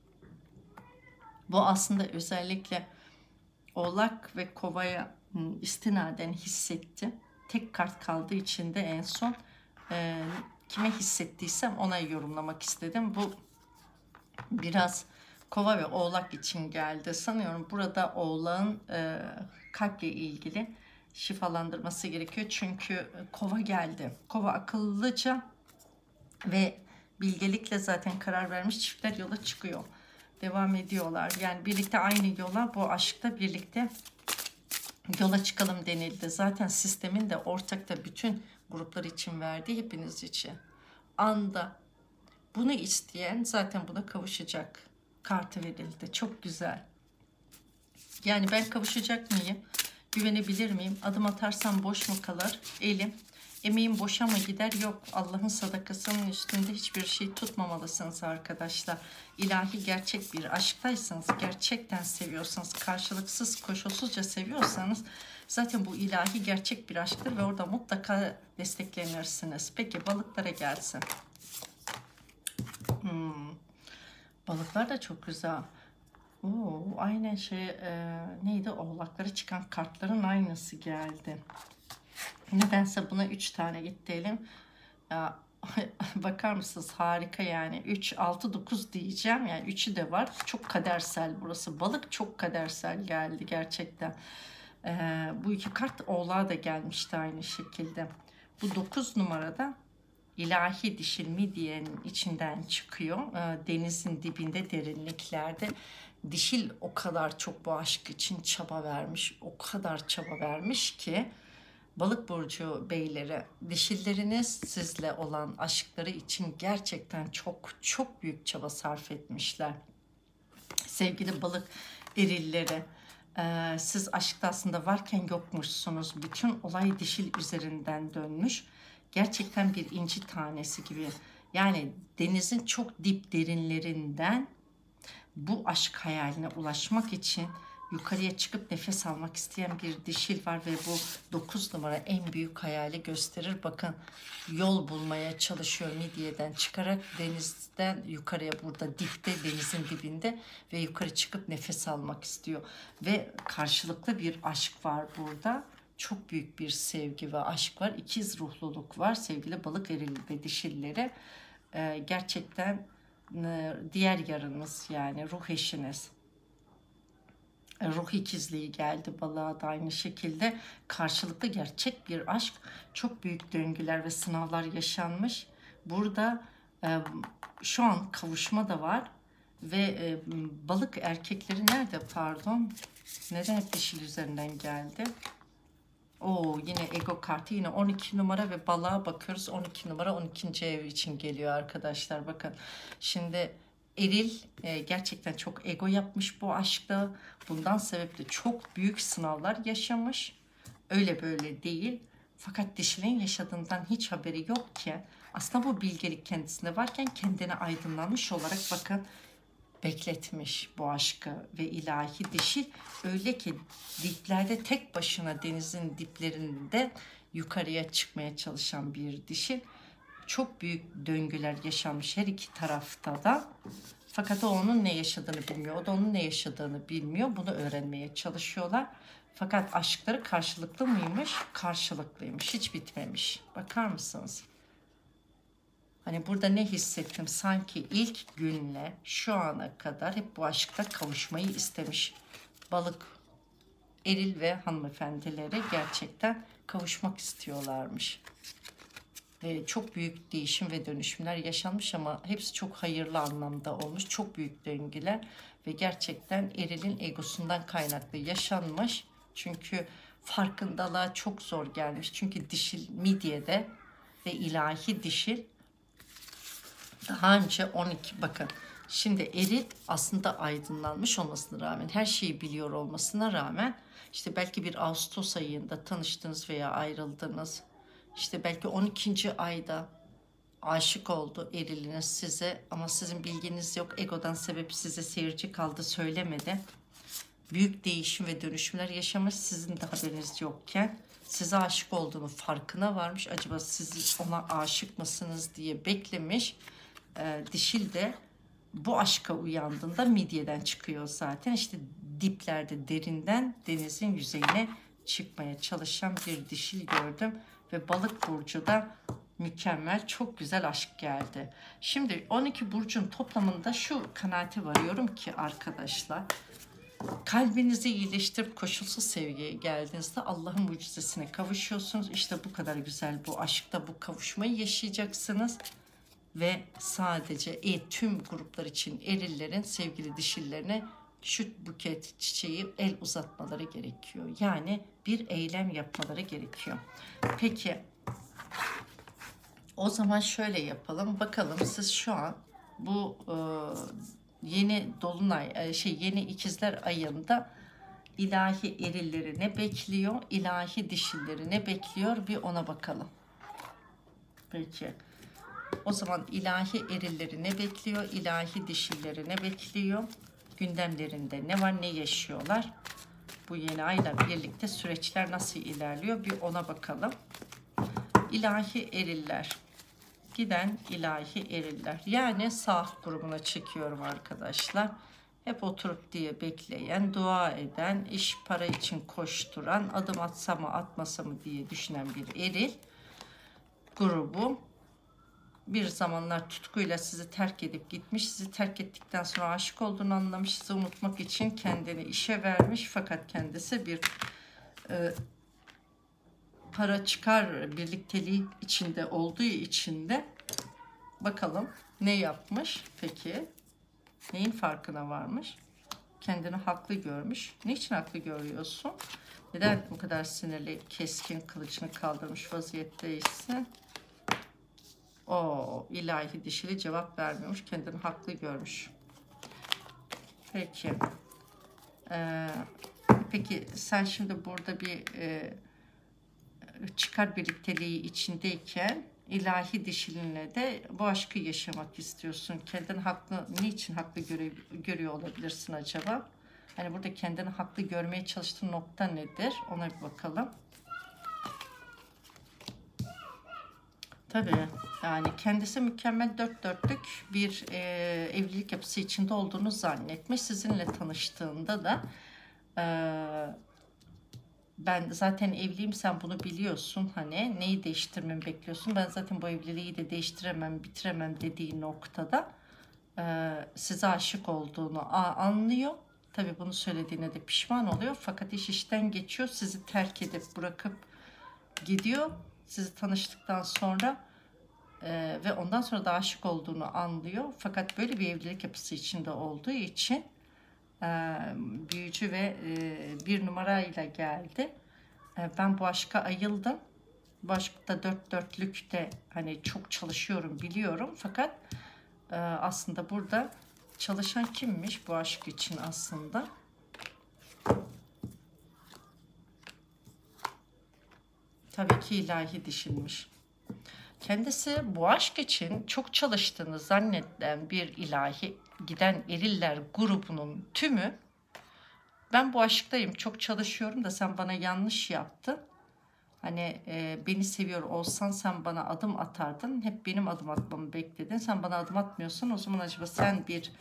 Bu aslında özellikle Oğlak ve Kova'ya istinaden hissetti. Tek kart kaldığı için de en son kime hissettiysem ona yorumlamak istedim. Bu biraz Kova ve Oğlak için geldi. Sanıyorum burada Oğlak'ın kalple ilgili şifalandırması gerekiyor. Çünkü Kova geldi. Kova akıllıca ve bilgelikle zaten karar vermiş çiftler yola çıkıyor. Devam ediyorlar. Yani birlikte aynı yola, bu aşkta birlikte yola çıkalım denildi. Zaten sistemin de ortakta bütün gruplar için verdiği, hepiniz için. Anda bunu isteyen zaten buna kavuşacak kartı verildi. Çok güzel. Yani ben kavuşacak mıyım? Güvenebilir miyim? Adım atarsam boş mu kalır? Elim. Emeğim boşa mı gider? Yok. Allah'ın sadakasının üstünde hiçbir şey tutmamalısınız arkadaşlar. İlahi gerçek bir aşktaysanız, gerçekten seviyorsanız, karşılıksız, koşulsuzca seviyorsanız zaten bu ilahi gerçek bir aşktır ve orada mutlaka desteklenirsiniz. Peki balıklara gelsin. Balıklar da çok güzel. Oo, aynen neydi, oğlaklara çıkan kartların aynısı geldi. Nedense buna 3 tane gidelim. Ya, bakar mısınız, harika yani. 3, 6, 9 diyeceğim. Yani 3'ü de var. Çok kadersel burası. Balık çok kadersel geldi gerçekten. Bu iki kart oğlağa da gelmişti aynı şekilde. Bu 9 numarada ilahi dişil midyenin içinden çıkıyor. Denizin dibinde, derinliklerde. Dişil o kadar çok bu aşk için çaba vermiş. O kadar çaba vermiş ki Balık burcu beyleri, dişilleriniz sizle olan aşkları için gerçekten çok çok büyük çaba sarf etmişler. Sevgili balık erilleri, siz aşkta aslında varken yokmuşsunuz. Bütün olay dişil üzerinden dönmüş. Gerçekten bir inci tanesi gibi. Yani denizin çok dip derinlerinden bu aşk hayaline ulaşmak için yukarıya çıkıp nefes almak isteyen bir dişil var ve bu 9 numara en büyük hayali gösterir. Bakın, yol bulmaya çalışıyor midyeden çıkarak denizden yukarıya, burada dipte, denizin dibinde ve yukarı çıkıp nefes almak istiyor. Ve karşılıklı bir aşk var burada. Çok büyük bir sevgi ve aşk var. İkiz ruhluluk var sevgili balık eril ve dişilleri. Gerçekten diğer yarınız, yani ruh eşiniz, ruh ikizliği geldi balığa da aynı şekilde. Karşılıklı gerçek bir aşk, çok büyük döngüler ve sınavlar yaşanmış. Burada şu an kavuşma da var ve balık erkekleri nerede, pardon, neden hep dişil üzerinden geldi? Oo, yine ego kartı, yine 12 numara ve balığa bakıyoruz. 12 numara 12. ev için geliyor arkadaşlar. Bakın şimdi eril gerçekten çok ego yapmış bu aşkta. Bundan sebeple çok büyük sınavlar yaşamış. Öyle böyle değil. Fakat dişilin yaşadığından hiç haberi yok ki. Aslında bu bilgelik kendisinde varken kendini aydınlanmış olarak bakın bekletmiş bu aşkı ve ilahi dişi, öyle ki diplerde tek başına, denizin diplerinde yukarıya çıkmaya çalışan bir dişi. Çok büyük döngüler yaşanmış her iki tarafta da. Fakat o onun ne yaşadığını bilmiyor. O da onun ne yaşadığını bilmiyor. Bunu öğrenmeye çalışıyorlar. Fakat aşkları karşılıklı mıymış? Karşılıklıymış. Hiç bitmemiş. Bakar mısınız? Hani burada ne hissettim? Sanki ilk günle şu ana kadar hep bu aşkta kavuşmayı istemiş balık eril ve hanımefendileri, gerçekten kavuşmak istiyorlarmış. Ve çok büyük değişim ve dönüşümler yaşanmış ama hepsi çok hayırlı anlamda olmuş. Çok büyük döngüler ve gerçekten erilin egosundan kaynaklı yaşanmış. Çünkü farkındalığa çok zor gelmiş. Çünkü dişil midyede ve ilahi dişil daha önce 12, bakın şimdi eril aslında aydınlanmış olmasına rağmen, her şeyi biliyor olmasına rağmen, işte belki bir Ağustos ayında tanıştınız veya ayrıldınız, işte belki 12. ayda aşık oldu eriliniz size ama sizin bilginiz yok, egodan sebep size seyirci kaldı, söylemedi. Büyük değişim ve dönüşümler yaşamış, sizin de haberiniz yokken size aşık olduğunu farkına varmış. Acaba siz ona aşık mısınız diye beklemiş. Dişil de bu aşka uyandığında midyeden çıkıyor zaten. İşte diplerde, derinden denizin yüzeyine çıkmaya çalışan bir dişil gördüm. Ve balık burcu da mükemmel, çok güzel aşk geldi. Şimdi 12 burcun toplamında şu kanaate varıyorum ki arkadaşlar, kalbinizi iyileştirip koşulsuz sevgiye geldiğinizde Allah'ın mucizesine kavuşuyorsunuz. İşte bu kadar güzel bu aşkta bu kavuşmayı yaşayacaksınız. Ve sadece tüm gruplar için erillerin sevgili dişillerine şu buket çiçeği el uzatmaları gerekiyor. Yani bir eylem yapmaları gerekiyor. Peki o zaman şöyle yapalım. Bakalım siz şu an bu yeni dolunay yeni ikizler ayında ilahi erilleri ne bekliyor? İlahi dişilleri ne bekliyor? Bir ona bakalım. Peki. O zaman ilahi erilleri ne bekliyor? İlahi dişilleri ne bekliyor? Gündemlerinde ne var, ne yaşıyorlar? Bu yeni ayla birlikte süreçler nasıl ilerliyor? Bir ona bakalım. İlahi eriller. Giden ilahi eriller. Yani sağ grubuna çekiyorum arkadaşlar. Hep oturup diye bekleyen, dua eden, iş para için koşturan, adım atsa mı atmasa mı diye düşünen bir eril grubu. Bir zamanlar tutkuyla sizi terk edip gitmiş, sizi terk ettikten sonra aşık olduğunu anlamış, sizi unutmak için kendini işe vermiş, fakat kendisi bir para çıkar birlikteliği içinde olduğu için de bakalım ne yapmış peki, neyin farkına varmış, kendini haklı görmüş. Niçin haklı görüyorsun? Neden bu kadar sinirli, keskin, kılıcını kaldırmış vaziyetteysin? O ilahi dişili cevap vermiyormuş. Kendini haklı görmüş. Peki. Peki sen şimdi burada bir çıkar birlikteliği içindeyken ilahi dişilinle de bu aşkı yaşamak istiyorsun. Kendini haklı, niçin haklı görüyor olabilirsin acaba? Hani burada kendini haklı görmeye çalıştığın nokta nedir? Ona bir bakalım. Tabii yani kendisi mükemmel dört dörtlük bir evlilik yapısı içinde olduğunu zannetmiş. Sizinle tanıştığında da ben zaten evliyim, sen bunu biliyorsun, hani neyi değiştirmemi bekliyorsun, ben zaten bu evliliği de değiştiremem, bitiremem dediği noktada size aşık olduğunu anlıyor. Tabii bunu söylediğine de pişman oluyor, fakat iş işten geçiyor, sizi terk edip bırakıp gidiyor sizi tanıştıktan sonra ve ondan sonra da aşık olduğunu anlıyor. Fakat böyle bir evlilik yapısı içinde olduğu için büyücü ve bir numarayla geldi. Ben bu aşka ayıldım. Bu aşkta dört dörtlükte hani çok çalışıyorum, biliyorum. Fakat aslında burada çalışan kimmiş bu aşk için aslında? Tabii ki ilahi dişilmiş. Kendisi bu aşk için çok çalıştığını zannedilen bir ilahi giden eriller grubunun tümü, ben bu aşktayım, çok çalışıyorum da sen bana yanlış yaptın. Hani beni seviyor olsan sen bana adım atardın. Hep benim adım atmamı bekledin. Sen bana adım atmıyorsan o zaman acaba sen bir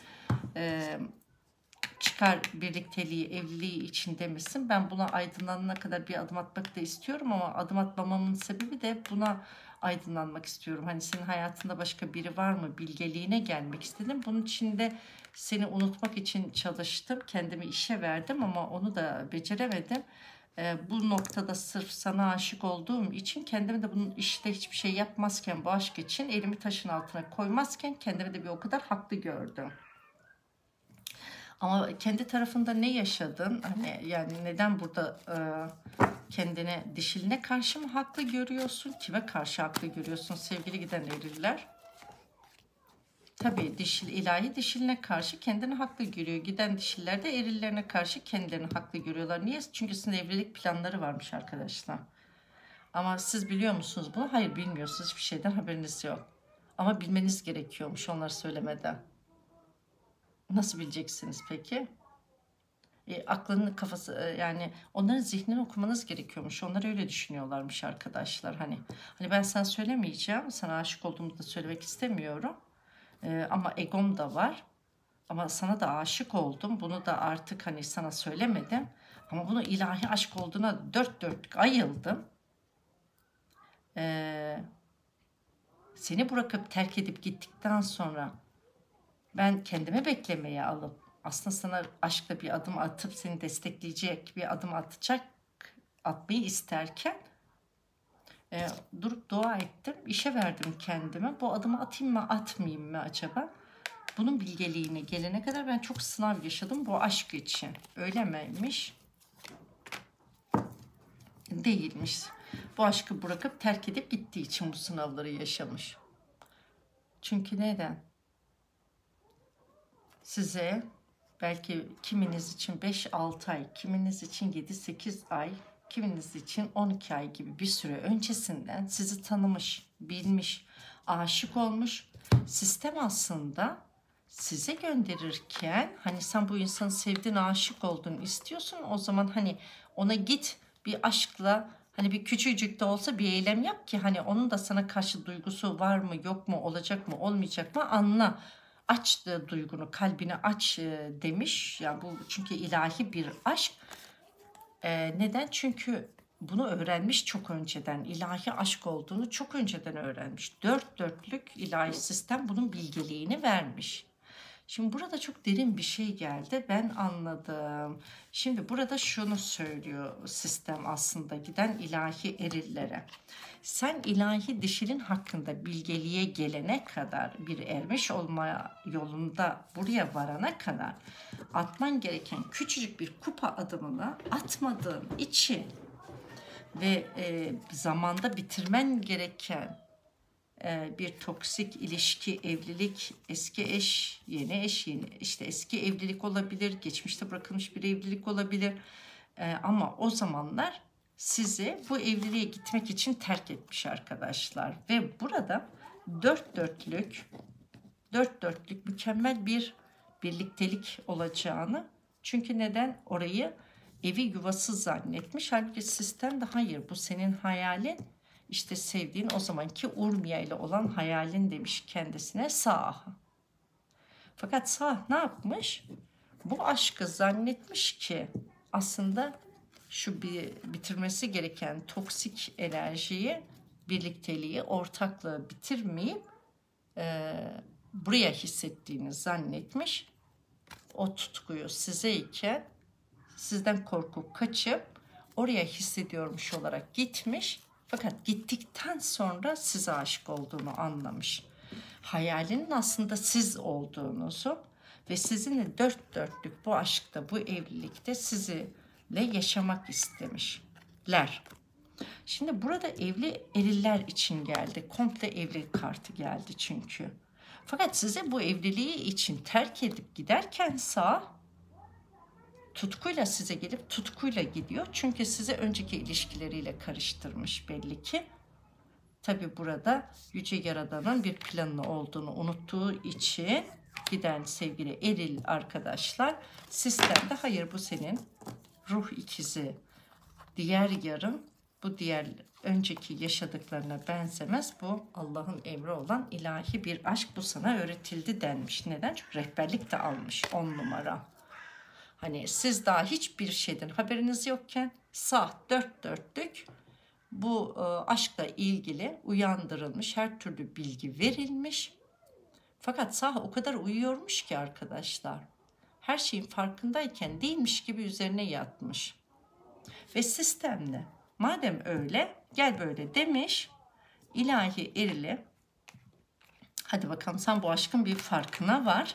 çıkar birlikteliği, evliliği içinde misin? Ben buna aydınlanana kadar bir adım atmak da istiyorum ama adım atmamamın sebebi de buna aydınlanmak istiyorum. Hani senin hayatında başka biri var mı? Bilgeliğine gelmek istedim. Bunun için de seni unutmak için çalıştım. Kendimi işe verdim ama onu da beceremedim. Bu noktada sırf sana aşık olduğum için kendimi de bunun işte hiçbir şey yapmazken, bu aşk için elimi taşın altına koymazken kendimi de bir o kadar haklı gördüm. Ama kendi tarafında ne yaşadın? Hani yani neden burada kendine dişiline karşı mı haklı görüyorsun? Kime karşı haklı görüyorsun sevgili giden eriller? Tabii ilahi dişiline karşı kendini haklı görüyor. Giden dişiller de erillerine karşı kendilerini haklı görüyorlar. Niye? Çünkü sizin evlilik planları varmış arkadaşlar. Ama siz biliyor musunuz bunu? Hayır, bilmiyorsunuz. Hiçbir şeyden haberiniz yok. Ama bilmeniz gerekiyormuş onları söylemeden. Nasıl bileceksiniz peki? Aklının kafası, yani onların zihnini okumanız gerekiyormuş. Onlar öyle düşünüyorlarmış arkadaşlar. Hani ben sana söylemeyeceğim. Sana aşık olduğumu da söylemek istemiyorum. Ama egom da var. Ama sana da aşık oldum. Bunu da artık hani sana söylemedim. Ama bunu ilahi aşk olduğuna dört dörtlük ayıldım. Seni bırakıp terk edip gittikten sonra ben kendime beklemeye alıp aslında sana aşkla bir adım atıp seni destekleyecek bir adım atmayı isterken durup dua ettim. İşe verdim kendime. Bu adımı atayım mı atmayayım mı acaba? Bunun bilgeliğine gelene kadar ben çok sınav yaşadım bu aşk için. Öyle miymiş? Değilmiş. Bu aşkı bırakıp terk edip gittiği için bu sınavları yaşamış. Çünkü neden? Size belki kiminiz için 5-6 ay, kiminiz için 7-8 ay, kiminiz için 12 ay gibi bir süre öncesinden sizi tanımış, bilmiş, aşık olmuş. Sistem aslında size gönderirken hani sen bu insanı sevdin, aşık oldun istiyorsun, o zaman hani ona git bir aşkla, hani bir küçücük de olsa bir eylem yap ki hani onun da sana karşı duygusu var mı yok mu, olacak mı olmayacak mı anla. Aç duygunu, kalbini aç demiş. Yani bu çünkü ilahi bir aşk. Neden? Çünkü bunu öğrenmiş çok önceden. İlahi aşk olduğunu çok önceden öğrenmiş. Dört dörtlük ilahi sistem bunun bilgeliğini vermiş. Şimdi burada çok derin bir şey geldi. Ben anladım. Şimdi burada şunu söylüyor sistem aslında giden ilahi erillere. Sen ilahi dişilin hakkında bilgeliğe gelene kadar, bir ermiş olma yolunda buraya varana kadar atman gereken küçücük bir kupa adımını atmadığın için ve zamanda bitirmen gereken bir toksik ilişki, evlilik, eski eş, yeni eş, işte eski evlilik olabilir, geçmişte bırakılmış bir evlilik olabilir. Ama o zamanlar sizi bu evliliğe gitmek için terk etmiş arkadaşlar. Ve burada dört dörtlük mükemmel bir birliktelik olacağını, çünkü neden orayı evi yuvası zannetmiş. Halbuki sistem de hayır, bu senin hayalin, işte sevdiğin o zamanki Urmia ile olan hayalin demiş kendisine Sah. Fakat Sah ne yapmış? Bu aşkı zannetmiş ki aslında şu bitirmesi gereken toksik enerjiyi, birlikteliği, ortaklığı bitirmeyip buraya hissettiğini zannetmiş. O tutkuyu sizeyken sizden korkup kaçıp oraya hissediyormuş olarak gitmiş. Fakat gittikten sonra size aşık olduğunu anlamış. Hayalinin aslında siz olduğunuzu ve sizinle dört dörtlük bu aşkta, bu evlilikte sizinle yaşamak istemişler. Şimdi burada evli eriller için geldi. Komple evlilik kartı geldi çünkü. Fakat size bu evliliği için terk edip giderken Sağ tutkuyla size gelip tutkuyla gidiyor. Çünkü size önceki ilişkileriyle karıştırmış belli ki. Tabi burada Yüce Yaradan'ın bir planı olduğunu unuttuğu için giden sevgili eril arkadaşlar sistemde hayır, bu senin ruh ikizi, diğer yarım, bu diğer önceki yaşadıklarına benzemez. Bu Allah'ın emri olan ilahi bir aşk, bu sana öğretildi denmiş. Neden? Çünkü rehberlik de almış 10 numara. Hani siz daha hiçbir şeyden haberiniz yokken sah dört dörtlük bu aşkla ilgili uyandırılmış, her türlü bilgi verilmiş. Fakat sah o kadar uyuyormuş ki arkadaşlar, her şeyin farkındayken değilmiş gibi üzerine yatmış. Ve sistemle madem öyle gel böyle demiş ilahi erili, hadi bakalım sen bu aşkın bir farkına var.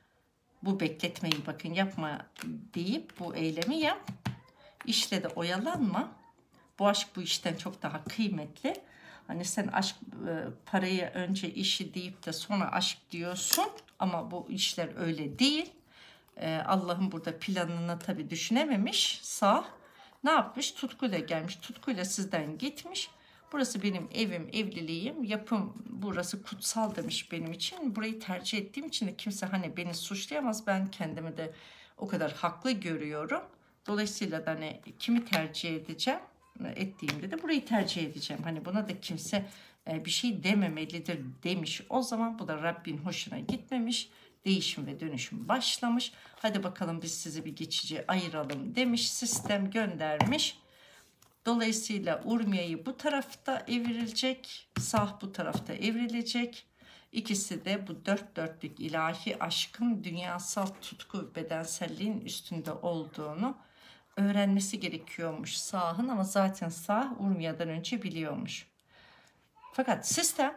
Bu bekletmeyi bakın yapma deyip bu eylemi yap. İşle de oyalanma. Bu aşk bu işten çok daha kıymetli. Hani sen aşk parayı önce işi deyip de sonra aşk diyorsun. Ama bu işler öyle değil. Allah'ın burada planını tabii düşünememiş. Sağ ne yapmış? Tutkuyla gelmiş. Tutkuyla sizden gitmiş. Burası benim evim, evliliğim, yapım, burası kutsal demiş benim için. Burayı tercih ettiğim için de kimse hani beni suçlayamaz. Ben kendimi de o kadar haklı görüyorum. Dolayısıyla da hani kimi tercih edeceğim? Ettiğimde de burayı tercih edeceğim. Hani buna da kimse bir şey dememelidir demiş. O zaman bu da Rabbin hoşuna gitmemiş. Değişim ve dönüşüm başlamış. Hadi bakalım biz sizi bir geçici ayıralım demiş. Sistem göndermiş. Dolayısıyla Urmia'yı bu tarafta evrilecek, Sah bu tarafta evrilecek. İkisi de bu dört dörtlük ilahi aşkın dünyasal tutku, bedenselliğin üstünde olduğunu öğrenmesi gerekiyormuş Sah'ın, ama zaten Sah Urmia'dan önce biliyormuş. Fakat sistem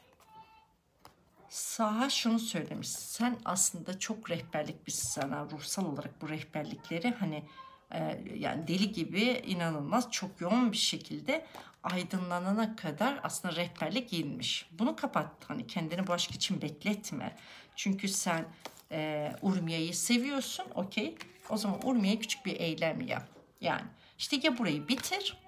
Sah'a şunu söylemiş: sen aslında çok rehberlik, biz sana ruhsal olarak bu rehberlikleri hani yani deli gibi inanılmaz çok yoğun bir şekilde aydınlanana kadar aslında rehberlik inmiş. Bunu kapat, hani kendini bu aşk için bekletme. Çünkü sen Urmia'yı seviyorsun, okey. O zaman Urmia'ya küçük bir eylem yap. Yani işte ya burayı bitir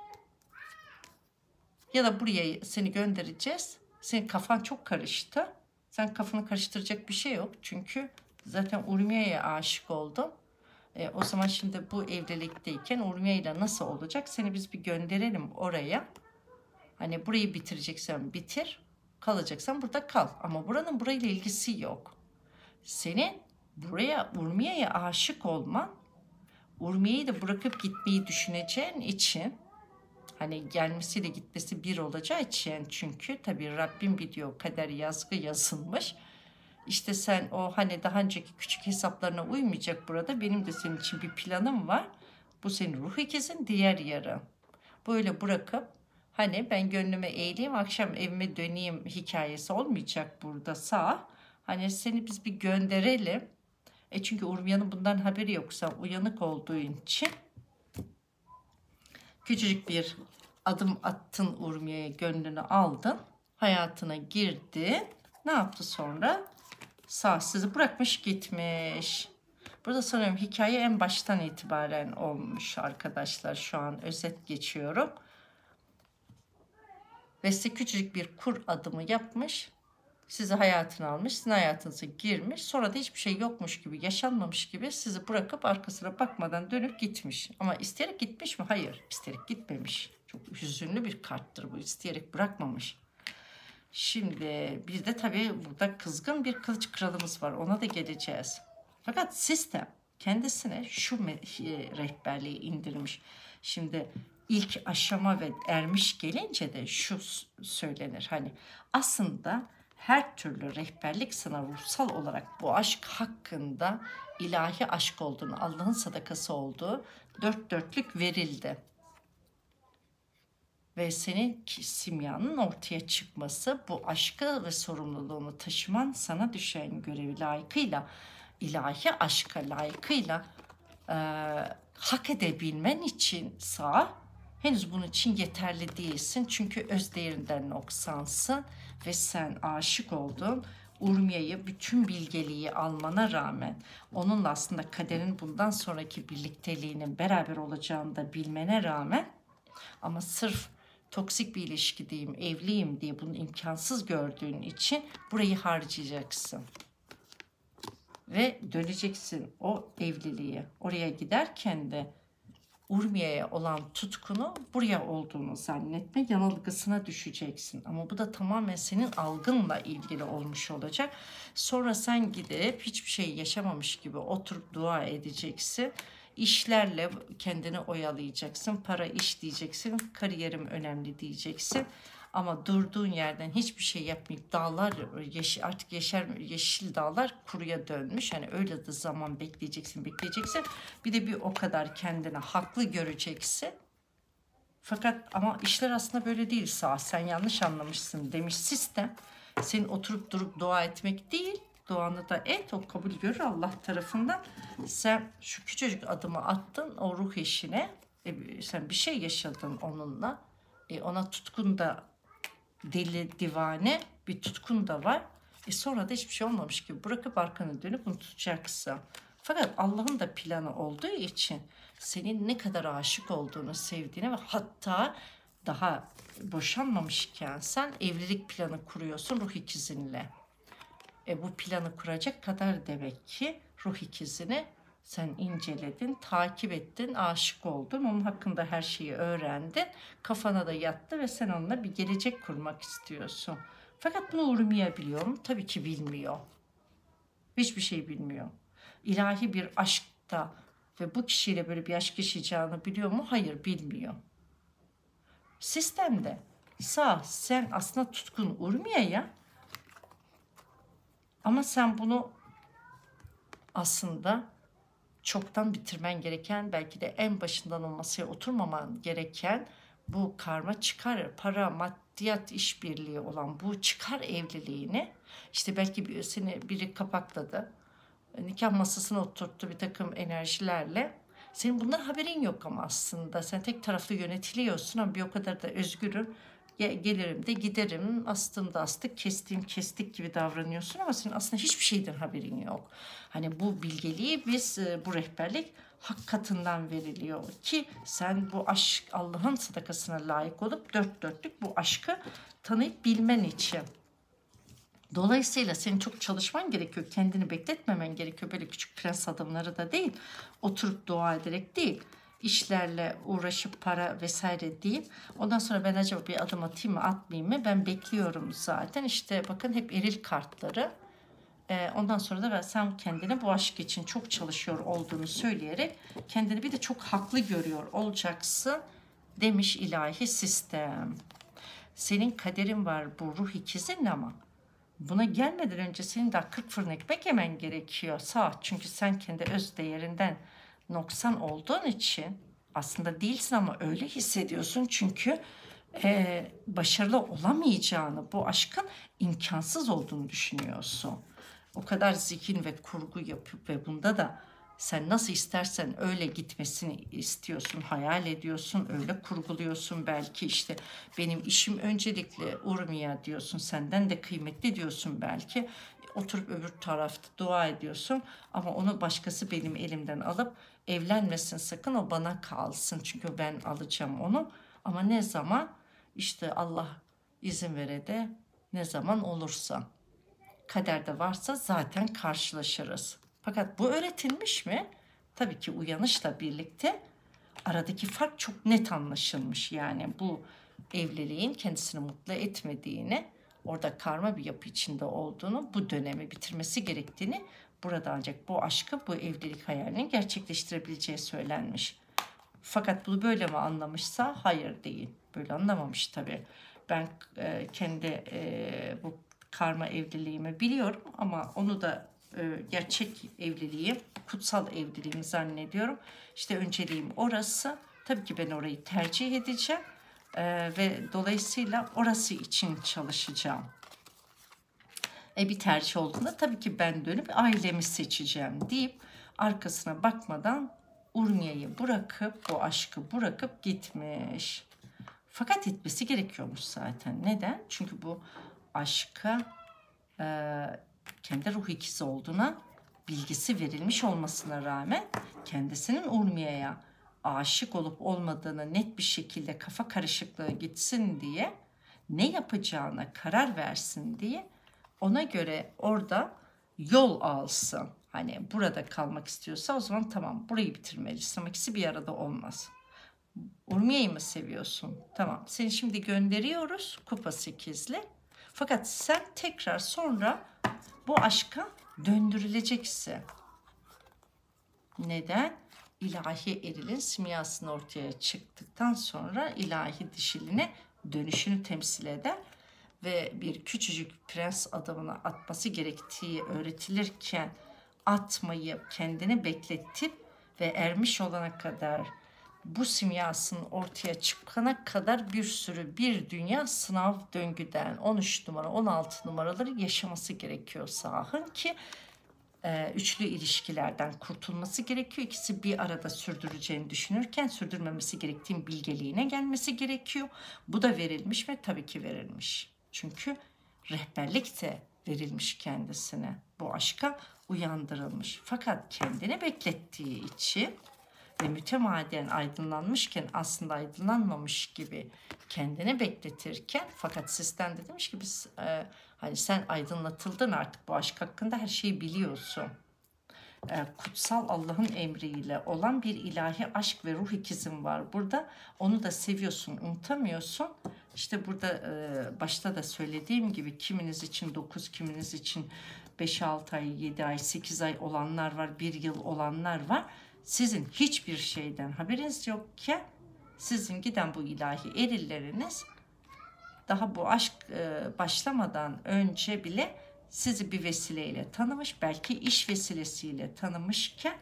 ya da buraya seni göndereceğiz. Senin kafan çok karıştı. Sen kafanı karıştıracak bir şey yok. Çünkü zaten Urmia'ya aşık oldun. O zaman şimdi bu evlilikteyken Urmia ile nasıl olacak? Seni biz bir gönderelim oraya. Hani burayı bitireceksen bitir. Kalacaksan burada kal. Ama buranın burayla ilgisi yok. Senin buraya Urmia'ya aşık olman, Urmia'yı da bırakıp gitmeyi düşüneceğin için, hani gelmesiyle gitmesi bir olacağı için, çünkü tabii Rabbim biliyor, kader yazgı yazılmış. İşte sen o hani daha önceki küçük hesaplarına uymayacak burada. Benim de senin için bir planım var. Bu senin ruh ikizin, diğer yarı. Böyle bırakıp hani ben gönlüme eğileyim, akşam evime döneyim hikayesi olmayacak burada sağ. Hani seni biz bir gönderelim. Çünkü Urmia'nın bundan haberi yok. Sen uyanık olduğun için küçücük bir adım attın, Urmia'ya gönlünü aldın. hayatına girdi. Ne yaptı sonra? Sağ sizi bırakmış gitmiş. Burada sanıyorum hikaye en baştan itibaren olmuş arkadaşlar. Şu an özet geçiyorum. Ve size küçücük bir kur adımı yapmış. Sizi hayatına almış, sizin hayatınıza girmiş. Sonra da hiçbir şey yokmuş gibi, yaşanmamış gibi sizi bırakıp arkasına bakmadan dönüp gitmiş. Ama isteyerek gitmiş mi? Hayır, isteyerek gitmemiş. Çok hüzünlü bir karttır bu. İsteyerek bırakmamış. Şimdi bir de tabii burada kızgın bir kılıç kralımız var. Ona da geleceğiz. Fakat sistem kendisine şu rehberliği indirmiş. Şimdi ilk aşama ve ermiş gelince de şu söylenir. Hani aslında her türlü rehberlik sana ruhsal olarak bu aşk hakkında ilahi aşk olduğunu, Allah'ın sadakası olduğu dört dörtlük verildi. Ve senin simyanın ortaya çıkması, bu aşkı ve sorumluluğunu taşıman, sana düşen görevi layıkıyla, ilahi aşka layıkıyla hak edebilmen için henüz bunun için yeterli değilsin. Çünkü öz değerinden noksansın ve sen aşık oldun. Urmiye'yi bütün bilgeliği almana rağmen, onunla aslında kaderin bundan sonraki birlikteliğinin beraber olacağını da bilmene rağmen, ama sırf toksik bir ilişkideyim, evliyim diye bunu imkansız gördüğün için burayı harcayacaksın. Ve döneceksin o evliliğe. Oraya giderken de Urmiye'ye olan tutkunu buraya olduğunu zannetme yanılgısına düşeceksin. Ama bu da tamamen senin algınla ilgili olmuş olacak. Sonra sen gidip hiçbir şey yaşamamış gibi oturup dua edeceksin. İşlerle kendini oyalayacaksın. Para, iş diyeceksin. Kariyerim önemli diyeceksin. Ama durduğun yerden hiçbir şey yapmayıp dağlar artık yeşil dağlar kuruya dönmüş. Hani öyle de zaman bekleyeceksin. Bir de bir o kadar kendini haklı göreceksin. Fakat ama işler aslında böyle değil. Sen yanlış anlamışsın demiş sistem. Senin oturup durup dua etmek değil. Duanı da et, o kabul görür Allah tarafından. Sen şu küçücük adımı attın o ruh eşine. Sen bir şey yaşadın onunla. Ona tutkun da, deli divane bir tutkun da var. Sonra da hiçbir şey olmamış gibi bırakıp arkanı dönüp unutacaksın. Fakat Allah'ın da planı olduğu için senin ne kadar aşık olduğunu, sevdiğini ve hatta daha boşanmamışken sen evlilik planı kuruyorsun ruh ikizinle. Bu planı kuracak kadar demek ki ruh ikizini sen inceledin, takip ettin, aşık oldun, onun hakkında her şeyi öğrendin, kafana da yattı ve sen onunla bir gelecek kurmak istiyorsun. Fakat bunu Urmiye biliyor mu? Tabii ki bilmiyor. Hiçbir şey bilmiyor. İlahi bir aşkta ve bu kişiyle böyle bir aşk yaşayacağını biliyor mu? Hayır, bilmiyor. Sistemde sen aslında tutkun Urmiye'ye, ama sen bunu aslında çoktan bitirmen gereken, belki de en başından o masaya oturmaman gereken bu karma çıkar, para, maddiyat işbirliği olan bu çıkar evliliğini, işte belki seni biri kapakladı, nikah masasına oturttu bir takım enerjilerle. Senin bundan haberin yok ama aslında sen tek taraflı yönetiliyorsun, ama bir o kadar da özgürüm. Gelirim de giderim, astım da astık, kestiğim kestik gibi davranıyorsun ama senin aslında hiçbir şeyden haberin yok. Hani bu bilgeliği bu rehberlik hak katından veriliyor ki sen bu aşk, Allah'ın sadakasına layık olup dört dörtlük bu aşkı tanıyıp bilmen için. Dolayısıyla senin çok çalışman gerekiyor, kendini bekletmemen gerekiyor. Böyle küçük prens adımları da değil, oturup dua ederek değil. İşlerle uğraşıp para vesaire deyip ondan sonra ben acaba bir adım atayım mı atmayayım mı, ben bekliyorum zaten. İşte bakın hep eril kartları. Ondan sonra da sen kendini bu aşk için çok çalışıyor olduğunu söyleyerek kendini bir de çok haklı görüyor olacaksın demiş ilahi sistem. Senin kaderin var bu ruh ikizin, ama buna gelmeden önce senin daha 40 fırın ekmek yemen gerekiyor. Çünkü sen kendi öz değerinden noksan olduğun için aslında değilsin ama öyle hissediyorsun. Çünkü başarılı olamayacağını, bu aşkın imkansız olduğunu düşünüyorsun. O kadar zihin ve kurgu yapıp ve bunda da Sen nasıl istersen öyle gitmesini istiyorsun, hayal ediyorsun, öyle kurguluyorsun belki. İşte benim işim öncelikli Urmiye diyorsun, senden de kıymetli diyorsun belki. Oturup öbür tarafta dua ediyorsun ama onu başkası benim elimden alıp evlenmesin sakın, o bana kalsın çünkü ben alacağım onu. Ama ne zaman, işte Allah izin vere de ne zaman olursa, kaderde varsa zaten karşılaşırız. Fakat bu öğretilmiş mi? Tabii ki uyanışla birlikte aradaki fark çok net anlaşılmış. Yani bu evliliğin kendisini mutlu etmediğini, orada karma bir yapı içinde olduğunu, bu dönemi bitirmesi gerektiğini, burada ancak bu aşkı, bu evlilik hayalini gerçekleştirebileceği söylenmiş. Fakat bunu böyle mi anlamışsa hayır değil. Böyle anlamamış tabii. Ben kendi bu karma evliliğimi biliyorum ama onu da gerçek evliliği, kutsal evliliğimi zannediyorum. İşte önceliğim orası. Tabii ki ben orayı tercih edeceğim ve dolayısıyla orası için çalışacağım. Bir tercih olduğunda tabii ki ben dönüp ailemi seçeceğim deyip arkasına bakmadan Urmiye'yi bırakıp, bu aşkı bırakıp gitmiş. Fakat etmesi gerekiyormuş zaten. Neden? Çünkü bu aşka kendi ruh ikizi olduğuna bilgisi verilmiş olmasına rağmen kendisinin Urmiye'ye aşık olup olmadığını net bir şekilde kafa karışıklığı gitsin diye, ne yapacağına karar versin diye, ona göre orada yol alsın. Hani burada kalmak istiyorsa o zaman tamam, burayı bitirmelisin ama ikisi bir arada olmaz. Urmiye'yi mi seviyorsun? Tamam, seni şimdi gönderiyoruz kupa 8'li. Fakat sen tekrar sonra bu aşka döndürüleceksin. Neden? İlahi erilin simyasını ortaya çıktıktan sonra ilahi dişiline dönüşünü temsil eder ve bir küçücük prens adamına atması gerektiği öğretilirken atmayıp kendini bekletip ve ermiş olana kadar, bu simyasının ortaya çıkana kadar bir dünya sınav döngüden 13 numara 16 numaraları yaşaması gerekiyor Sah'ın ki üçlü ilişkilerden kurtulması gerekiyor. İkisi bir arada sürdüreceğini düşünürken sürdürmemesi gerektiğin bilgeliğine gelmesi gerekiyor. Bu da verilmiş mi? Tabii ki verilmiş. Çünkü rehberlik de verilmiş kendisine. Bu aşka uyandırılmış. Fakat kendini beklettiği için ve mütemadiyen aydınlanmışken aslında aydınlanmamış gibi kendini bekletirken, fakat sistem de demiş ki biz hani sen aydınlatıldın artık, bu aşk hakkında her şeyi biliyorsun. Kutsal Allah'ın emriyle olan bir ilahi aşk ve ruh ikizin var burada. Onu da seviyorsun, unutamıyorsun. İşte burada başta da söylediğim gibi kiminiz için 9, kiminiz için 5-6 ay, 7 ay, 8 ay olanlar var, 1 yıl olanlar var. Sizin hiçbir şeyden haberiniz yokken sizin giden bu ilahi erilleriniz daha bu aşk başlamadan önce bile sizi bir vesileyle tanımış, belki iş vesilesiyle tanımışken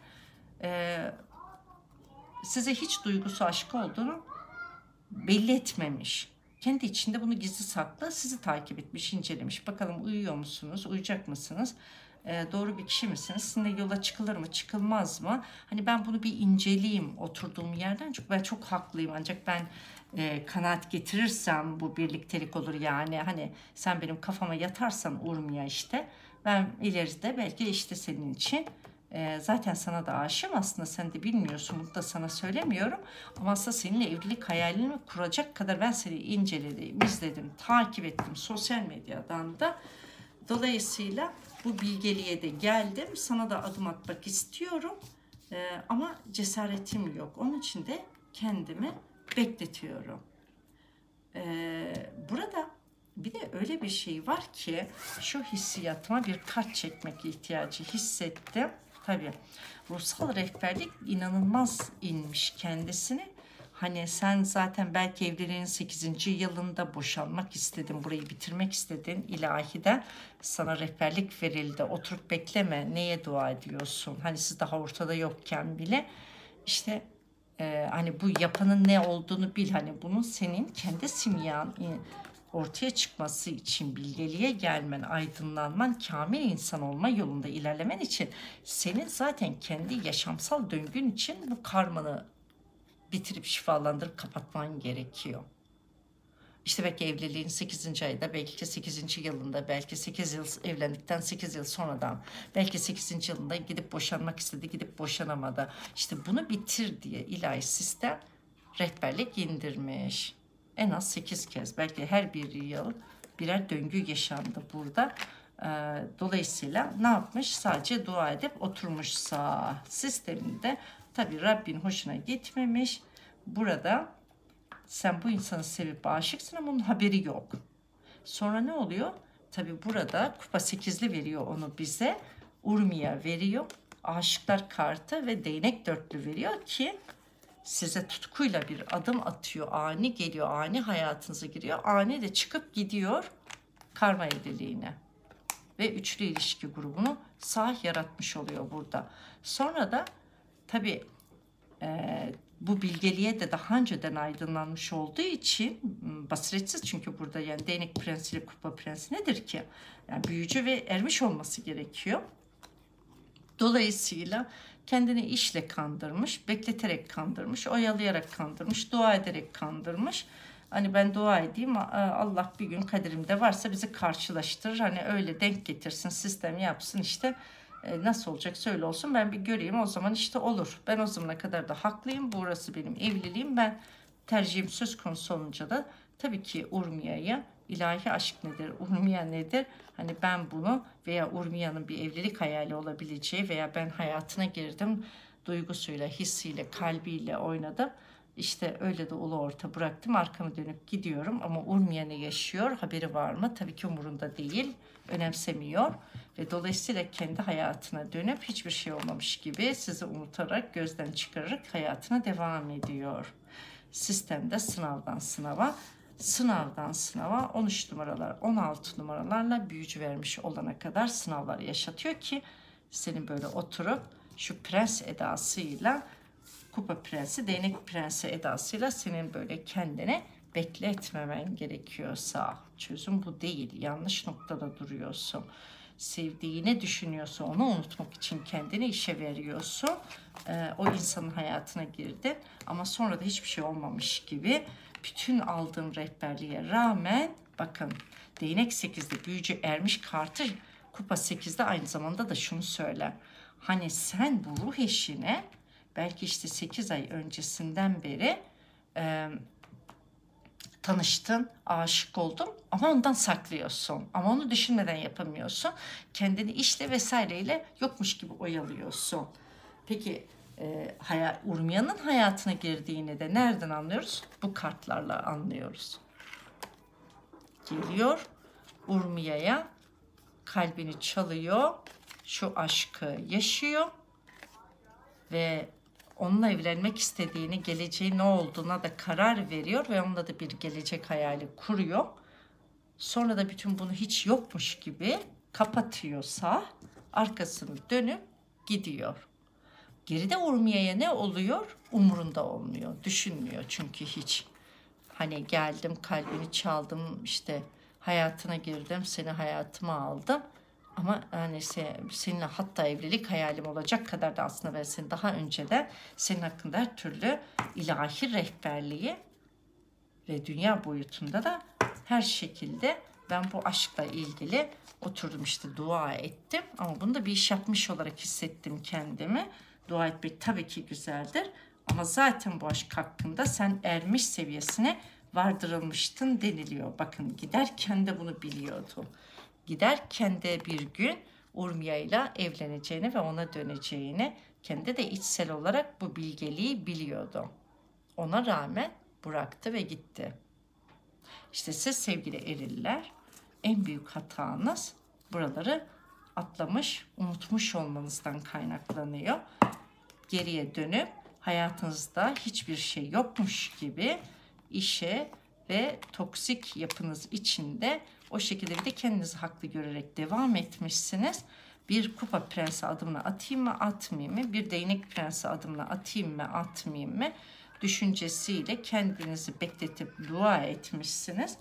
size hiç duygusu aşkı olduğunu belli etmemiş. Kendi içinde bunu gizli saklı sizi takip etmiş, incelemiş. Bakalım uyuyor musunuz, uyuyacak mısınız? Doğru bir kişi misiniz? Sizinle yola çıkılır mı, çıkılmaz mı? Hani ben bunu bir inceleyeyim oturduğum yerden. Çünkü ben çok haklıyım. Ancak ben kanaat getirirsem bu birliktelik olur. Yani hani sen benim kafama yatarsan Urmiye işte. Ben ileride belki işte senin için zaten sana da aşığım, aslında sen de bilmiyorsun, bunu da sana söylemiyorum. Ama aslında seninle evlilik hayalini kuracak kadar ben seni inceledim, izledim, takip ettim sosyal medyadan da. Dolayısıyla bu bilgeliğe de geldim. Sana da adım atmak istiyorum. Ama cesaretim yok. Onun için de kendimi bekletiyorum. Burada bir de öyle bir şey var ki şu hissiyatıma bir kart çekmek ihtiyacı hissettim. Tabii ruhsal rehberlik inanılmaz inmiş kendisine. Hani sen zaten belki evliliğin 8. yılında boşanmak istedin, burayı bitirmek istedin. İlahiden sana rehberlik verildi. Oturup bekleme, neye dua ediyorsun? Hani siz daha ortada yokken bile işte hani bu yapanın ne olduğunu bil. Hani bunun senin kendi simyan ortaya çıkması için, bilgeliğe gelmen, aydınlanman, kamil insan olma yolunda ilerlemen için senin zaten kendi yaşamsal döngün için bu karmanı bitirip şifalandırıp kapatman gerekiyor. İşte belki evliliğin 8. ayda, belki 8. yılında, belki 8 yıl evlendikten 8 yıl sonradan, belki 8. yılında gidip boşanmak istedi, gidip boşanamadı. İşte bunu bitir diye ilahi sistem rehberlik indirmiş. En az 8 kez, belki her bir yıl birer döngü yaşandı burada. Dolayısıyla ne yapmış? Sadece dua edip oturmuşsa sisteminde tabii Rabbin hoşuna gitmemiş. Burada sen bu insanı sevip aşıksın ama onun haberi yok. Sonra ne oluyor? Tabii burada kupa 8'li veriyor onu bize. Urmiye veriyor. Aşıklar kartı ve değnek 4'lü veriyor ki size tutkuyla bir adım atıyor. Ani geliyor. Ani hayatınıza giriyor. Ani de çıkıp gidiyor karma evliliğine. Ve üçlü ilişki grubunu yaratmış oluyor burada. Sonra da tabii bu bilgeliğe de daha önceden aydınlanmış olduğu için basiretsiz, çünkü burada yani değnek prensi ile kupa prensi nedir ki? Yani büyücü ve ermiş olması gerekiyor. Dolayısıyla kendini işle kandırmış, bekleterek kandırmış, oyalayarak kandırmış, dua ederek kandırmış. Hani ben dua edeyim, Allah bir gün kaderimde varsa bizi karşılaştırır. Hani öyle denk getirsin, sistem yapsın işte. Nasıl olacaksa öyle olsun, ben bir göreyim, o zaman işte olur. Ben o zamana kadar da haklıyım, burası benim evliliğim, ben tercihim söz konusu olunca da tabii ki Urmiya'ya, ilahi aşk nedir, Urmiya nedir? Hani ben bunu veya Urmiya'nın bir evlilik hayali olabileceği veya ben hayatına girdim, duygusuyla, hissiyle, kalbiyle oynadım. İşte öyle de ulu orta bıraktım, arkamı dönüp gidiyorum ama Urmiya ne yaşıyor, haberi var mı? Tabii ki umurunda değil, önemsemiyor ve dolayısıyla kendi hayatına dönüp hiçbir şey olmamış gibi sizi unutarak, gözden çıkararak hayatına devam ediyor. Sistemde sınavdan sınava, sınavdan sınava 13 numaralar, 16 numaralarla büyücü vermiş olana kadar sınavlar yaşatıyor ki senin böyle oturup şu prens edasıyla, kupa prensi, değnek prensi edasıyla senin böyle kendini bekletmemen gerekiyorsa, çözüm bu değil. Yanlış noktada duruyorsun. Sevdiğini düşünüyorsun, onu unutmak için kendini işe veriyorsun. O insanın hayatına girdin ama sonra da hiçbir şey olmamış gibi bütün aldığım rehberliğe rağmen, bakın değnek 8'de büyücü ermiş kartı, kupa 8'de aynı zamanda da şunu söyler. Hani sen bu ruh eşine belki işte 8 ay öncesinden beri tanıştın, aşık oldun ama ondan saklıyorsun. Ama onu düşünmeden yapamıyorsun. Kendini işle vesaireyle yokmuş gibi oyalıyorsun. Peki Urmiya'nın hayatına girdiğini de nereden anlıyoruz? Bu kartlarla anlıyoruz. Geliyor Urmiya'ya, kalbini çalıyor, şu aşkı yaşıyor ve onunla evlenmek istediğini, geleceği ne olduğuna da karar veriyor ve onunla da bir gelecek hayali kuruyor. Sonra da bütün bunu hiç yokmuş gibi kapatıyorsa arkasını dönüp gidiyor. Geride Urmiya'ya ne oluyor? Umurunda olmuyor, düşünmüyor çünkü hiç. Hani geldim, kalbini çaldım, işte hayatına girdim, seni hayatıma aldım. Ama yani seninle hatta evlilik hayalim olacak kadar da aslında ben seni daha önceden senin hakkında her türlü ilahi rehberliği ve dünya boyutunda da her şekilde ben bu aşkla ilgili oturdum, işte dua ettim. Ama bunu da bir iş yapmış olarak hissettim kendimi. Dua etmek tabii ki güzeldir. Ama zaten bu aşk hakkında sen ermiş seviyesine vardırılmıştın deniliyor. Bakın giderken de bunu biliyordu. Giderken de bir gün Urmiya ile evleneceğini ve ona döneceğini kendi de içsel olarak bu bilgeliği biliyordu. Ona rağmen bıraktı ve gitti. İşte siz sevgili eriller, en büyük hatanız buraları atlamış, unutmuş olmanızdan kaynaklanıyor. Geriye dönüp hayatınızda hiçbir şey yokmuş gibi işe ve toksik yapınız içinde o şekilde bir de kendinizi haklı görerek devam etmişsiniz. Bir kupa prensi adımına atayım mı atmayayım mı? Bir değnek prensi adımına atayım mı atmayayım mı? Düşüncesiyle kendinizi bekletip dua etmişsiniz.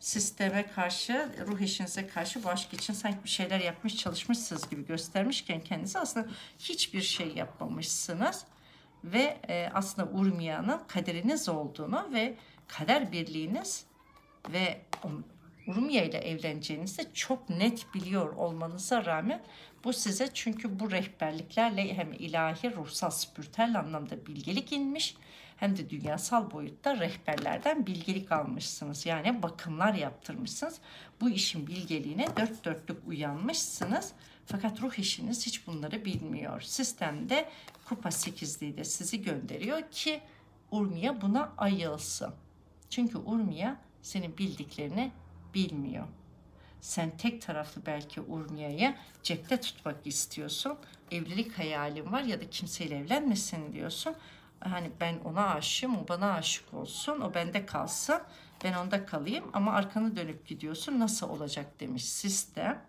sisteme karşı, ruh eşinize karşı bu aşk için sanki bir şeyler yapmış, çalışmışsınız gibi göstermişken kendisi aslında hiçbir şey yapmamışsınız. Ve aslında Urmiya'nın kaderiniz olduğunu ve kader birliğiniz ve Urmiya ile evleneceğinizi çok net biliyor olmanıza rağmen bu size, çünkü bu rehberliklerle hem ilahi, ruhsal, spiritüel anlamda bilgelik inmiş hem de dünyasal boyutta rehberlerden bilgelik almışsınız. Yani bakımlar yaptırmışsınız. Bu işin bilgeliğine dört dörtlük uyanmışsınız. Fakat ruh eşiniz hiç bunları bilmiyor. Sistemde kupa 8'liği de sizi gönderiyor ki Urmiya buna ayılsın. Çünkü Urmiya senin bildiklerini bilmiyor. Sen tek taraflı belki Urmiya'yı cepte tutmak istiyorsun. Evlilik hayalin var ya da kimseyle evlenmesin diyorsun. Hani ben ona aşığım, o bana aşık olsun, o bende kalsın, ben onda kalayım, ama arkanı dönüp gidiyorsun. Nasıl olacak demiş sistem.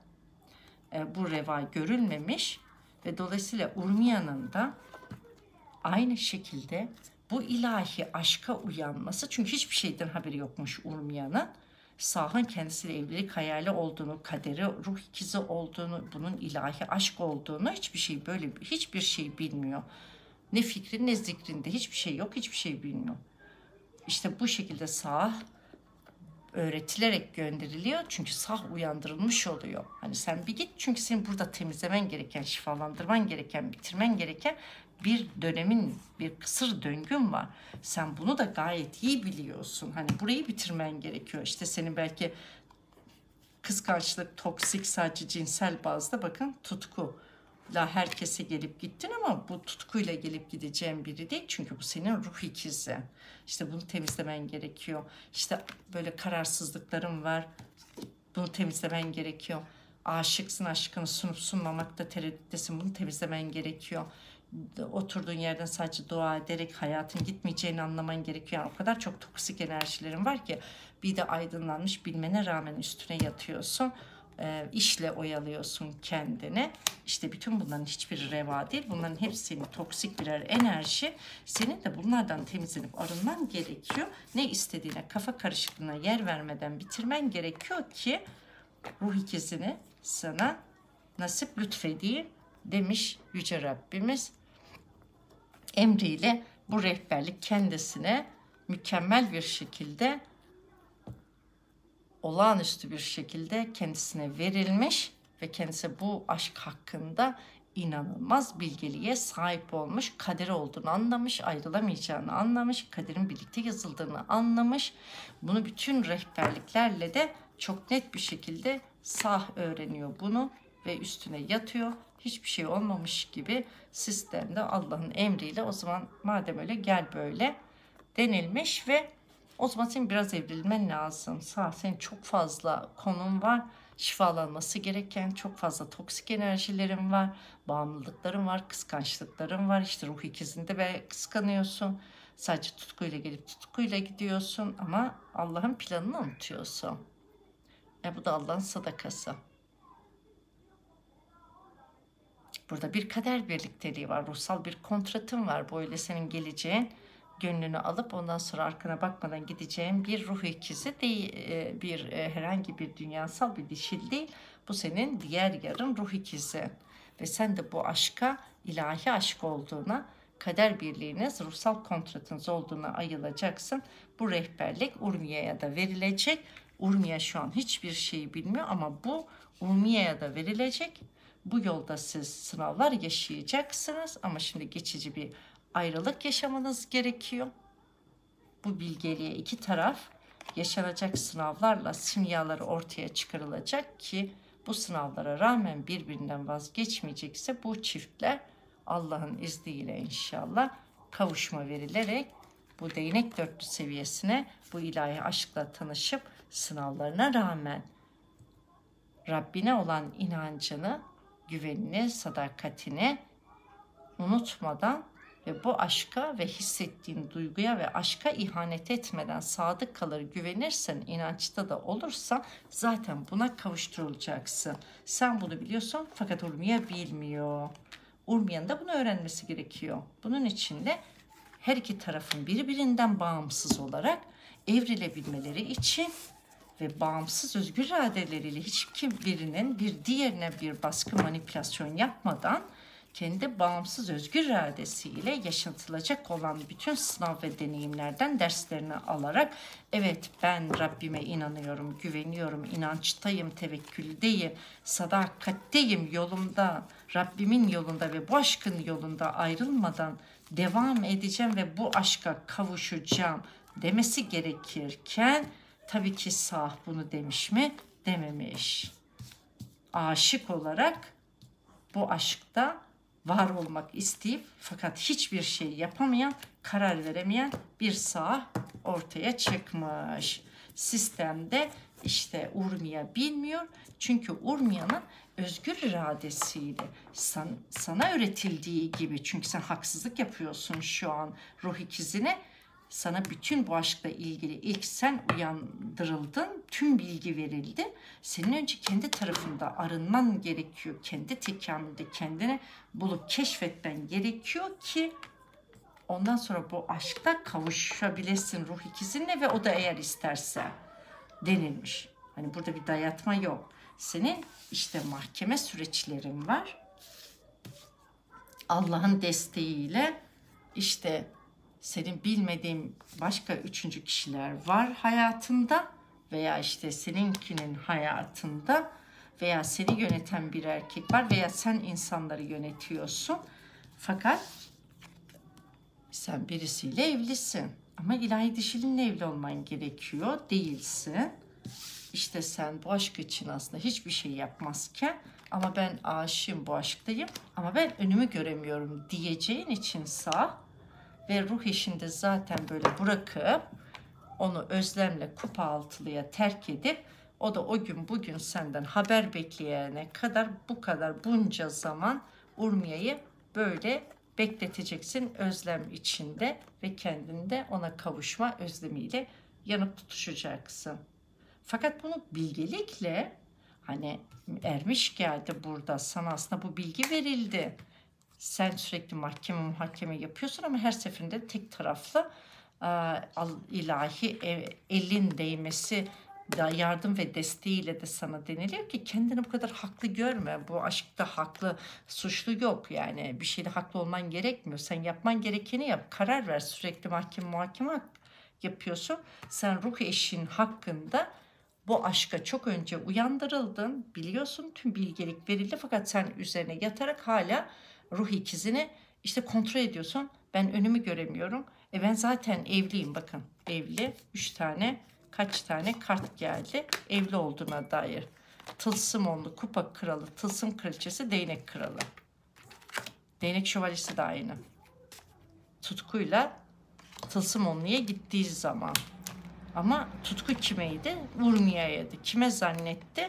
Bu reva görülmemiş ve dolayısıyla Urmiya'nın da aynı şekilde bu ilahi aşka uyanması, çünkü hiçbir şeyden haberi yokmuş Urmiya'nın. Sah'ın kendisiyle evlilik hayali olduğunu, kaderi ruh ikizi olduğunu, bunun ilahi aşk olduğunu, hiçbir şey bilmiyor. Ne fikri ne zikrinde hiçbir şey yok, hiçbir şey bilmiyor. İşte bu şekilde Sah öğretilerek gönderiliyor. Çünkü Sah uyandırılmış oluyor. Hani sen bir git, çünkü senin burada temizlemen gereken, şifalandırman gereken, bitirmen gereken bir dönemin, bir kısır döngün var. Sen bunu da gayet iyi biliyorsun. Hani burayı bitirmen gerekiyor. İşte senin belki kıskançlık, toksik, sadece cinsel bazda, bakın tutku. Herkese gelip gittin ama bu tutkuyla gelip gideceğin biri değil. Çünkü bu senin ruh ikizi. İşte bunu temizlemen gerekiyor. İşte böyle kararsızlıkların var. Bunu temizlemen gerekiyor. Aşıksın, aşkını sunup sunmamakta tereddüttesin. Bunu temizlemen gerekiyor. Oturduğun yerden sadece dua ederek hayatın gitmeyeceğini anlaman gerekiyor. Yani o kadar çok toksik enerjilerin var ki, bir de aydınlanmış bilmene rağmen üstüne yatıyorsun. İşle oyalıyorsun kendini. İşte bütün bunların hiçbiri reva değil. Bunların hepsi senin toksik birer enerji. Senin de bunlardan temizlenip arınman gerekiyor. Ne istediğine, kafa karışıklığına yer vermeden bitirmen gerekiyor ki ruh ikizini sana nasip lütfedeyim demiş Yüce Rabbimiz. Emriyle bu rehberlik kendisine mükemmel bir şekilde, olağanüstü bir şekilde kendisine verilmiş ve kendisi bu aşk hakkında inanılmaz bilgeliğe sahip olmuş, kaderi olduğunu anlamış, ayrılamayacağını anlamış, kaderin birlikte yazıldığını anlamış. Bunu bütün rehberliklerle de çok net bir şekilde Sah öğreniyor bunu ve üstüne yatıyor. Hiçbir şey olmamış gibi sistemde Allah'ın emriyle, o zaman madem öyle gel böyle denilmiş ve o zaman senin biraz evrilmen lazım. Senin çok fazla konun var. Şifalanması gereken çok fazla toksik enerjilerin var. Bağımlılıkların var. Kıskançlıkların var. İşte ruh ikizinde ve kıskanıyorsun. Sadece tutkuyla gelip tutkuyla gidiyorsun. Ama Allah'ın planını unutuyorsun. Bu da Allah'ın sadakası. Burada bir kader birlikteliği var. Ruhsal bir kontratın var. Böyle senin geleceğin, gönlünü alıp ondan sonra arkana bakmadan gideceğin bir ruh ikizi değil, herhangi bir dünyasal bir dişil değil. Bu senin diğer yarın ruh ikizi. Ve sen de bu aşka, ilahi aşk olduğuna, kader birliğiniz, ruhsal kontratınız olduğuna ayılacaksın. Bu rehberlik Urmiya'ya da verilecek. Urmiya şu an hiçbir şeyi bilmiyor ama bu Urmiya'ya da verilecek. Bu yolda siz sınavlar yaşayacaksınız ama şimdi geçici bir ayrılık yaşamanız gerekiyor. Bu bilgeliğe iki taraf yaşanacak sınavlarla simyaları ortaya çıkarılacak ki bu sınavlara rağmen birbirinden vazgeçmeyecekse bu çiftler Allah'ın izniyle inşallah kavuşma verilerek bu değnek dörtlü seviyesine, bu ilahi aşkla tanışıp sınavlarına rağmen Rabbine olan inancını, güvenini, sadakatini unutmadan ve bu aşka ve hissettiğin duyguya ve aşka ihanet etmeden sadık kalır güvenirsen, inançta da olursa zaten buna kavuşturulacaksın. Sen bunu biliyorsun fakat Urmiya bilmiyor. Urmiya'nın da bunu öğrenmesi gerekiyor. Bunun için de her iki tarafın birbirinden bağımsız olarak evrilebilmeleri için ve bağımsız özgür iradeleriyle hiçbir birinin bir diğerine bir baskı manipülasyon yapmadan kendi bağımsız özgür iradesiyle yaşatılacak olan bütün sınav ve deneyimlerden derslerini alarak evet ben Rabbime inanıyorum, güveniyorum, inançtayım, tevekküldeyim, sadakatteyim, yolumda, Rabbimin yolunda ve bu aşkın yolunda ayrılmadan devam edeceğim ve bu aşka kavuşacağım demesi gerekirken tabii ki sah bunu demiş mi? Dememiş. Aşık olarak bu aşkta var olmak isteyip fakat hiçbir şey yapamayan, karar veremeyen bir sah ortaya çıkmış. Sistemde işte Urmiye bilmiyor. Çünkü Urmiye'nin özgür iradesiyle sana öğretildiği gibi, çünkü sen haksızlık yapıyorsun şu an ruh ikizine. Sana bütün bu aşkla ilgili ilk sen uyandırıldın, tüm bilgi verildi. Senin önce kendi tarafında arınman gerekiyor. Kendi tekamülde kendini bulup keşfetmen gerekiyor ki ondan sonra bu aşkta kavuşabilesin ruh ikizinle ve o da eğer isterse denilmiş. Hani burada bir dayatma yok. Senin işte mahkeme süreçlerin var. Allah'ın desteğiyle işte senin bilmediğin başka üçüncü kişiler var hayatında veya işte seninkinin hayatında veya seni yöneten bir erkek var veya sen insanları yönetiyorsun. Fakat sen birisiyle evlisin ama ilahi dişilinle evli olman gerekiyor, değilsin. İşte sen bu aşk için aslında hiçbir şey yapmazken ama ben aşığım, bu aşktayım ama ben önümü göremiyorum diyeceğin için sağ ve ruh eşinde zaten böyle bırakıp onu özlemle kupa altılıya terk edip o da o gün bugün senden haber bekleyene kadar bu kadar bunca zaman Urmiye'yi böyle bekleteceksin özlem içinde ve kendinde ona kavuşma özlemiyle yanıp tutuşacaksın. Fakat bunu bilgelikle hani ermiş geldi burada sana aslında bu bilgi verildi. Sen sürekli muhakeme yapıyorsun ama her seferinde tek taraflı ilahi elin değmesi da yardım ve desteğiyle de sana deniliyor ki kendini bu kadar haklı görme. Bu aşkta haklı, suçlu yok yani. Bir şeyde haklı olman gerekmiyor. Sen yapman gerekeni yap. Karar ver. Sürekli muhakeme yapıyorsun. Sen ruh eşin hakkında bu aşka çok önce uyandırıldın. Biliyorsun tüm bilgelik verildi fakat sen üzerine yatarak hala ruh ikizini işte kontrol ediyorsun. Ben önümü göremiyorum. Ben zaten evliyim bakın. Evli 3 tane kaç tane kart geldi. Evli olduğuna dair. Tılsım onlu, kupa kralı, tılsım kraliçesi, değnek kralı. Değnek şövalyesi de aynı. Tutkuyla tılsım onluya gittiği zaman. Ama tutku kimeydi? Urmiye'ydi. Kime zannetti?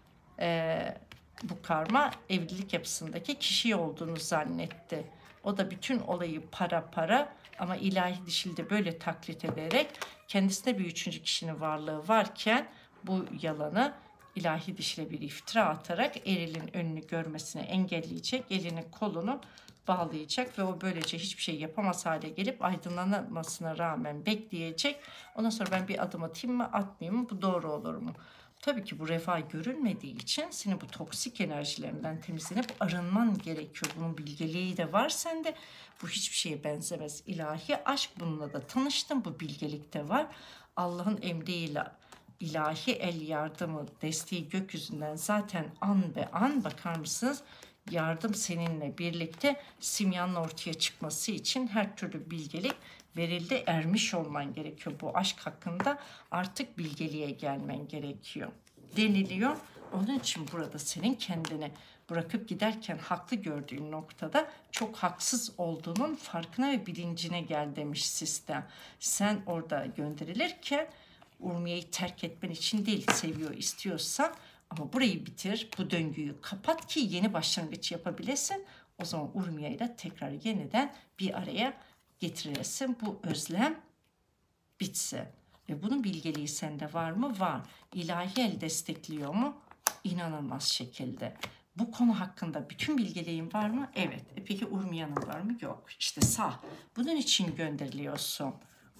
Bu karma evlilik yapısındaki kişi olduğunu zannetti. O da bütün olayı para ama ilahi dişilde böyle taklit ederek kendisinde bir üçüncü kişinin varlığı varken bu yalanı ilahi dişile bir iftira atarak erilin önünü görmesini engelleyecek, elini kolunu bağlayacak ve o böylece hiçbir şey yapamaz hale gelip aydınlanmasına rağmen bekleyecek. Ondan sonra ben bir adım atayım mı atmayayım mı, bu doğru olur mu? Tabii ki bu refah görülmediği için senin bu toksik enerjilerinden temizlenip arınman gerekiyor. Bunun bilgeliği de var sende. Bu hiçbir şeye benzemez. İlahi aşk, bununla da tanıştım. Bu bilgelik de var. Allah'ın emriyle ilahi el yardımı, desteği gökyüzünden zaten an be an, bakar mısınız? Yardım seninle birlikte simyanın ortaya çıkması için her türlü bilgelik verildi. Ermiş olman gerekiyor. Bu aşk hakkında artık bilgeliğe gelmen gerekiyor deniliyor. Onun için burada senin kendini bırakıp giderken haklı gördüğün noktada çok haksız olduğunun farkına ve bilincine gel demiş sistem. Sen orada gönderilirken Urmiye'yi terk etmen için değil, seviyor istiyorsan, ama burayı bitir, bu döngüyü kapat ki yeni başlangıç yapabilesin. O zaman Urmiye ile tekrar yeniden bir araya getiresin. Bu özlem bitsin. Ve bunun bilgeliği sende var mı? Var. İlahi el destekliyor mu? İnanılmaz şekilde. Bu konu hakkında bütün bilgeliğin var mı? Evet. Peki Urmiye'nin var mı? Yok. İşte sağ. Bunun için gönderiliyorsun.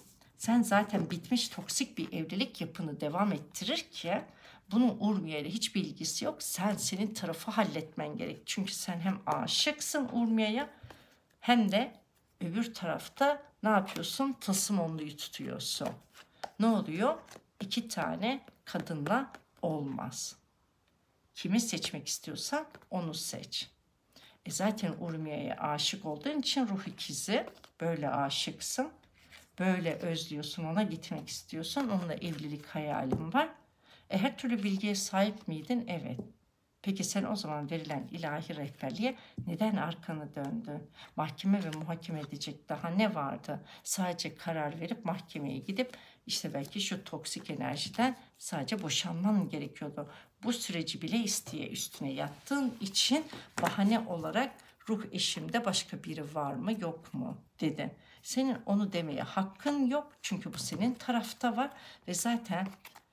Sen zaten bitmiş toksik bir evlilik yapını devam ettirirken bunun Urmiye ile hiçbir ilgisi yok. Senin tarafı halletmen gerek. Çünkü sen hem aşıksın Urmiye'ye hem de öbür tarafta ne yapıyorsun? Tılsım onluyu tutuyorsun. Ne oluyor? 2 tane kadınla olmaz. Kimi seçmek istiyorsan onu seç. Zaten Urmiye'ye aşık olduğun için ruh ikizi, böyle aşıksın. Böyle özlüyorsun, ona gitmek istiyorsun. Onunla evlilik hayalin var. Her türlü bilgiye sahip miydin? Evet. Peki sen o zaman verilen ilahi rehberliğe neden arkanı döndün? Mahkeme ve muhakeme edecek daha ne vardı? Sadece karar verip mahkemeye gidip işte belki şu toksik enerjiden sadece boşanman gerekiyordu. Bu süreci bile isteye üstüne yattığın için bahane olarak ruh eşimde başka biri var mı yok mu dedin. Senin onu demeye hakkın yok çünkü bu senin tarafta var ve zaten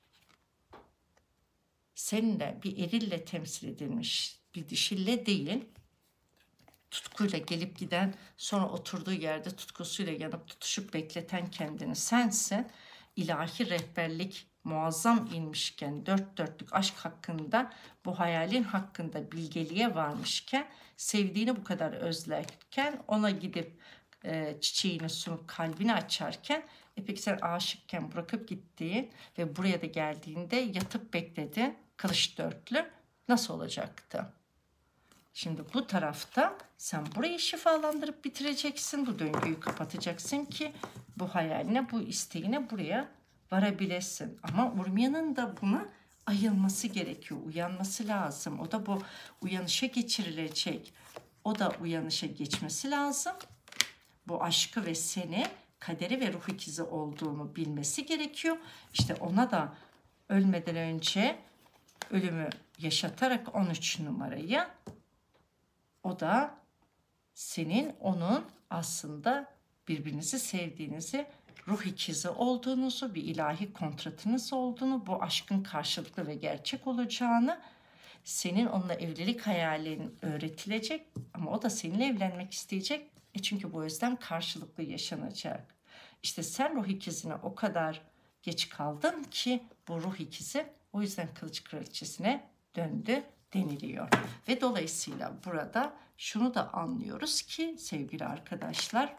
seninle bir erille temsil edilmiş bir dişille değil, tutkuyla gelip giden, sonra oturduğu yerde tutkusuyla yanıp tutuşup bekleten kendini sensin. İlahi rehberlik muazzam inmişken, dört dörtlük aşk hakkında, bu hayalin hakkında bilgeliğe varmışken, sevdiğini bu kadar özlerken, ona gidip çiçeğini sunup kalbini açarken, peki sen aşıkken bırakıp gittiğin ve buraya da geldiğinde yatıp bekledi kılıç dörtlü nasıl olacaktı? Şimdi bu tarafta sen burayı şifalandırıp bitireceksin. Bu döngüyü kapatacaksın ki bu hayaline, bu isteğine buraya varabilesin. Ama Urmiye'nin de buna ayılması gerekiyor. Uyanması lazım. O da bu uyanışa geçirilecek. O da uyanışa geçmesi lazım. Bu aşkı ve seni, kaderi ve ruh ikizi olduğunu bilmesi gerekiyor. İşte ona da ölmeden önce ölümü yaşatarak 13 numarayı, o da senin onun aslında birbirinizi sevdiğinizi, ruh ikizi olduğunuzu, bir ilahi kontratınız olduğunu, bu aşkın karşılıklı ve gerçek olacağını, senin onunla evlilik hayalin öğretilecek ama o da seninle evlenmek isteyecek. Çünkü bu özlem karşılıklı yaşanacak. İşte sen ruh ikizine o kadar geç kaldın ki bu ruh ikizi o yüzden Kılıç Kraliçesi'ne döndü deniliyor. Ve dolayısıyla burada şunu da anlıyoruz ki sevgili arkadaşlar,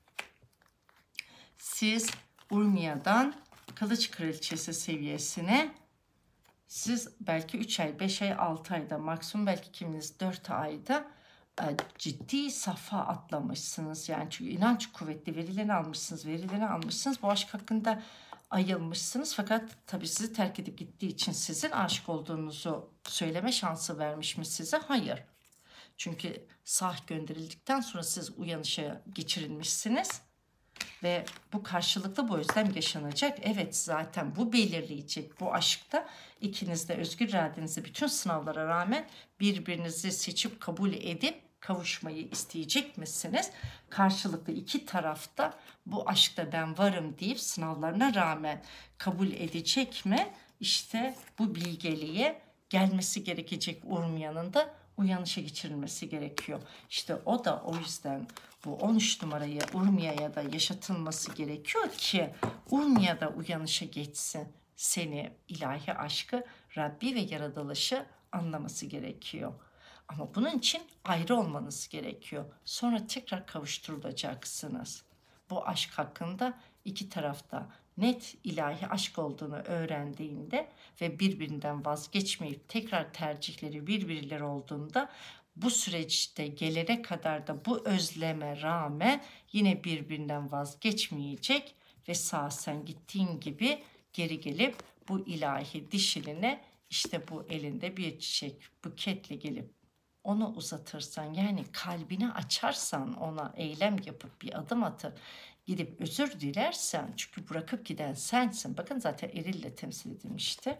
siz Urmiye'den Kılıç Kraliçesi seviyesine siz belki 3 ay, 5 ay, 6 ayda, maksimum belki kiminiz 4 ayda ciddi safa atlamışsınız. Yani çünkü inanç kuvvetli, verilerini almışsınız. Bu aşk hakkında ayılmışsınız. Fakat tabii sizi terk edip gittiği için sizin aşık olduğunuzu söyleme şansı vermiş mi size? Hayır. Çünkü sah gönderildikten sonra siz uyanışa geçirilmişsiniz. Ve bu karşılıklı bu özlem yaşanacak. Evet, zaten bu belirleyecek. Bu aşkta ikiniz de özgür iradenizi bütün sınavlara rağmen birbirinizi seçip kabul edip kavuşmayı isteyecek misiniz? Karşılıklı iki tarafta bu aşkta ben varım deyip sınavlarına rağmen kabul edecek mi? İşte bu bilgeliğe gelmesi gerekecek Urmiye'nin da uyanışa geçirilmesi gerekiyor. İşte o da o yüzden bu 13 numarayı Urmiye'ye da yaşatılması gerekiyor ki Urmiye da uyanışa geçsin. Seni, ilahi aşkı, Rabbi ve yaratılışı anlaması gerekiyor. Ama bunun için ayrı olmanız gerekiyor. Sonra tekrar kavuşturulacaksınız. Bu aşk hakkında iki tarafta net ilahi aşk olduğunu öğrendiğinde ve birbirinden vazgeçmeyip tekrar tercihleri birbirleri olduğunda bu süreçte gelene kadar da bu özleme rağmen yine birbirinden vazgeçmeyecek ve sağ sen gittiğin gibi geri gelip bu ilahi dişiline işte bu elinde bir çiçek buketle gelip onu uzatırsan, yani kalbini açarsan, ona eylem yapıp bir adım atıp gidip özür dilersen, çünkü bırakıp giden sensin. Bakın zaten erille temsil edilmişti.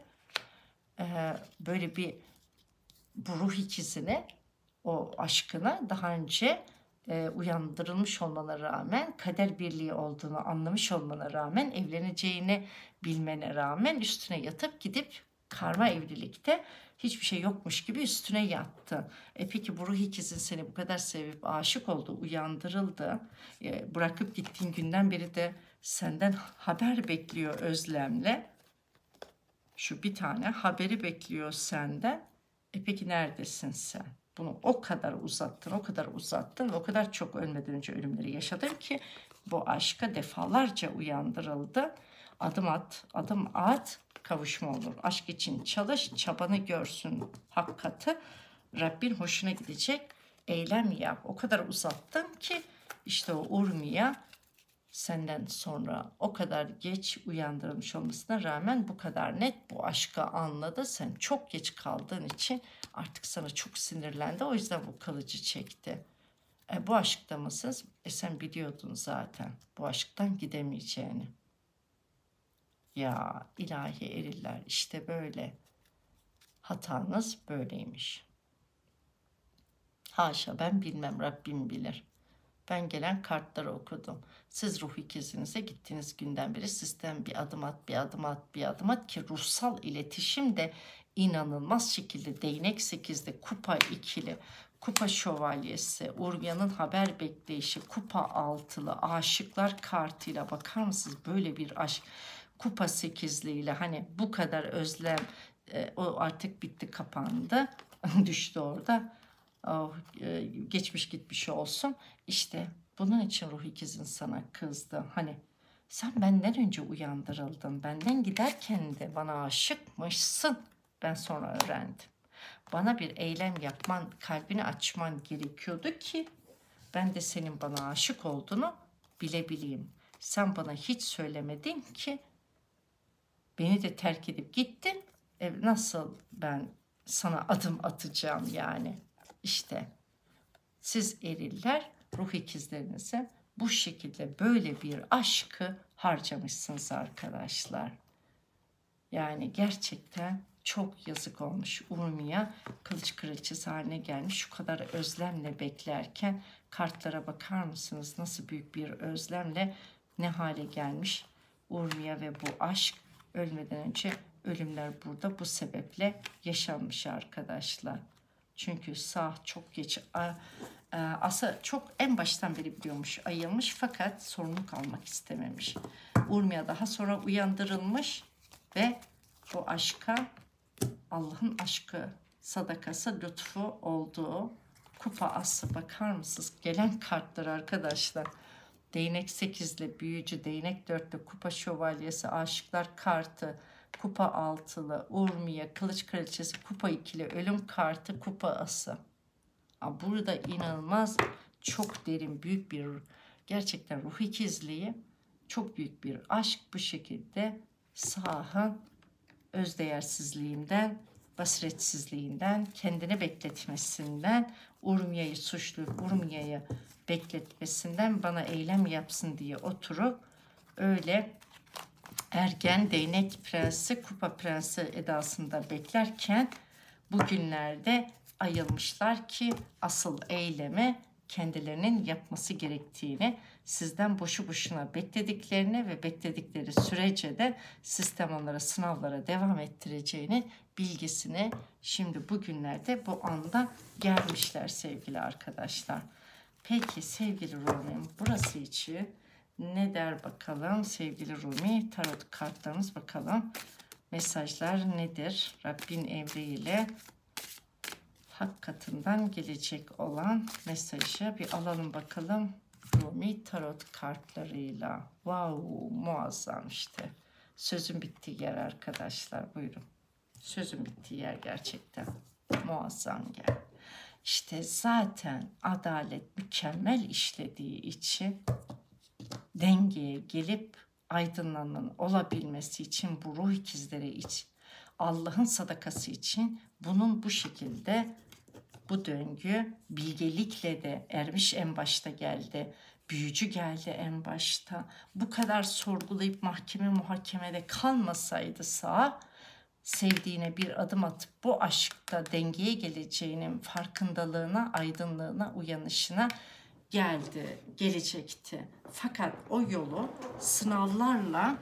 Böyle bir bu ruh ikizine, o aşkına daha önce uyandırılmış olmana rağmen, kader birliği olduğunu anlamış olmana rağmen, evleneceğini bilmene rağmen üstüne yatıp gidip karma evlilikte hiçbir şey yokmuş gibi üstüne yattı. Peki bu ruh ikizin seni bu kadar sevip aşık oldu, uyandırıldı. Bırakıp gittiğin günden beri de Senden haber bekliyor özlemle. Şu bir tane haberi bekliyor senden. Peki neredesin sen? Bunu o kadar uzattın, o kadar uzattın ve o kadar çok ölmeden önce ölümleri yaşadın ki bu aşka defalarca uyandırıldı. Adım at, adım at, kavuşma olur. Aşk için çalış, çabanı görsün hak katı. Rabbin hoşuna gidecek eylem yap. O kadar uzattın ki işte o Urmiya senden sonra o kadar geç uyandırılmış olmasına rağmen bu kadar net bu aşkı anladı. Sen çok geç kaldığın için artık sana çok sinirlendi. O yüzden bu kılıcı çekti. Bu aşkta mısınız? Sen biliyordun zaten bu aşktan gidemeyeceğini. Ya ilahi eriller, işte böyle. Hatanız böyleymiş. Haşa, ben bilmem, Rabbim bilir. Ben gelen kartları okudum. Siz ruh ikizinize gittiğiniz günden beri sizden bir adım at, bir adım at, bir adım at ki ruhsal iletişim de inanılmaz şekilde değnek 8'de kupa ikili, kupa şövalyesi, Urmiya'nın haber bekleyişi, kupa altılı, aşıklar kartıyla bakar mısınız? Böyle bir aşk. Kupa 8'liyle hani bu kadar özlem, o artık bitti, kapandı, düştü orada. Oh, geçmiş gitmiş olsun. İşte bunun için ruh ikizin sana kızdı. Hani sen benden önce uyandırıldın. Benden giderken de bana aşıkmışsın. Ben sonra öğrendim. Bana bir eylem yapman, kalbini açman gerekiyordu ki ben de senin bana aşık olduğunu bilebileyim. Sen bana hiç söylemedin ki, beni de terk edip gittin. Nasıl ben sana adım atacağım yani? İşte siz eriller ruh ikizlerinize bu şekilde böyle bir aşkı harcamışsınız arkadaşlar. Yani gerçekten çok yazık olmuş. Urmiya kılıç kraliçesi haline gelmiş. Şu kadar özlemle beklerken kartlara bakar mısınız? Nasıl büyük bir özlemle ne hale gelmiş Urmiya ve bu aşk. Ölmeden önce ölümler burada bu sebeple yaşanmış arkadaşlar. Çünkü sağ çok geç, Asa çok en baştan beri biliyormuş, ayılmış fakat sorumluluk almak istememiş. Urmiya daha sonra uyandırılmış ve bu aşka, Allah'ın aşkı, sadakası, lütfu olduğu kupa ası, bakar mısınız? Gelen kartlar arkadaşlar. Değnek 8'li büyücü, değnek 4'lü kupa şövalyesi, aşıklar kartı, kupa 6'lı Urmiya, kılıç kraliçesi, kupa 2'li ölüm kartı, kupa ası. Burada inanılmaz çok derin, büyük bir, gerçekten ruh ikizliği, çok büyük bir aşk bu şekilde Sah'ın özdeğersizliğinden, basiretsizliğinden, kendini bekletmesinden, Urmiya'yı suçlu, Urmiya'yı bekletmesinden, bana eylem yapsın diye oturup öyle ergen değnek prensi, kupa prensi edasında beklerken bugünlerde ayılmışlar ki asıl eyleme kendilerinin yapması gerektiğini, sizden boşu boşuna beklediklerini ve bekledikleri sürece de sistem onlara sınavlara devam ettireceğini bilgisini şimdi bugünlerde bu anda gelmişler sevgili arkadaşlar. Peki sevgili Rumi'm, burası için ne der bakalım sevgili Rumi? Tarot kartlarımız bakalım. Mesajlar nedir? Rabbin emriyle hak katından gelecek olan mesajı bir alalım bakalım. Rumi tarot kartlarıyla. Wow, muazzam işte. Sözün bittiği yer arkadaşlar, buyurun. Sözün bittiği yer gerçekten muazzam yer. İşte zaten adalet mükemmel işlediği için dengeye gelip aydınlanmanın olabilmesi için bu ruh ikizleri için, Allah'ın sadakası için bunun bu şekilde, bu döngü bilgelikle de ermiş, en başta geldi. Büyücü geldi en başta. Bu kadar sorgulayıp mahkeme muhakemede kalmasaydı sağ, sevdiğine bir adım atıp bu aşkta dengeye geleceğinin farkındalığına, aydınlığına, uyanışına gelecekti. Fakat o yolu sınavlarla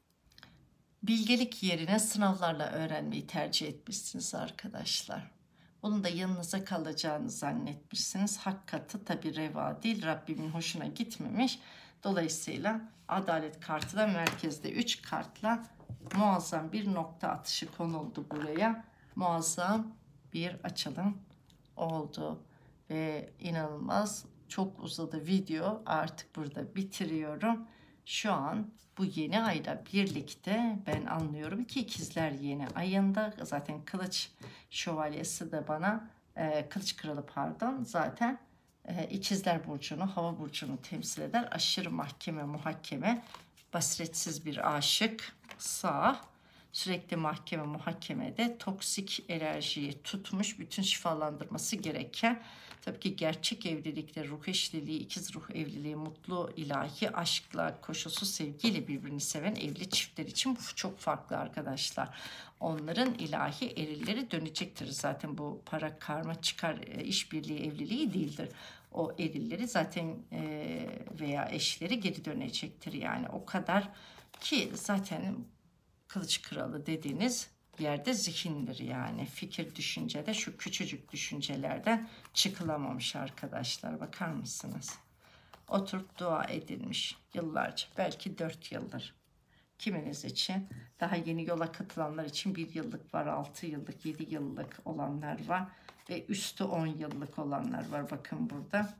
bilgelik yerine sınavlarla öğrenmeyi tercih etmişsiniz arkadaşlar. Onun da yanınıza kalacağını zannetmişsiniz. Hakikati tabi reva değil, Rabbimin hoşuna gitmemiş. Dolayısıyla adalet kartı da merkezde 3 kartla muazzam bir nokta atışı konuldu buraya. Muazzam bir açılım oldu ve inanılmaz çok uzadı video, artık burada bitiriyorum. Şu an bu yeni ayla birlikte ben anlıyorum ki ikizler yeni ayında, zaten kılıç şövalyesi de bana kılıç kralı pardon, zaten ikizler burcunu, hava burcunu temsil eder. Aşırı mahkeme muhakeme, basiretsiz bir aşık, sağ, sürekli mahkeme muhakemede toksik enerjiyi tutmuş, bütün şifalandırması gereken, tabii ki gerçek evlilikte ruh eşliliği, ikiz ruh evliliği, mutlu ilahi aşkla, koşulsuz sevgiyle birbirini seven evli çiftler için bu çok farklı arkadaşlar. Onların ilahi erilleri dönecektir. Zaten bu para, karma, çıkar, işbirliği evliliği değildir. O erilleri zaten veya eşleri geri dönecektir. Yani o kadar ki zaten kılıç kralı dediğiniz yerde zihindir, yani fikir, düşüncede şu küçücük düşüncelerden çıkılamamış arkadaşlar, bakar mısınız? Oturup dua edilmiş yıllarca, belki 4 yıldır. Kiminiz için, daha yeni yola katılanlar için 1 yıllık var, 6 yıllık, 7 yıllık olanlar var ve üstü 10 yıllık olanlar var. Bakın burada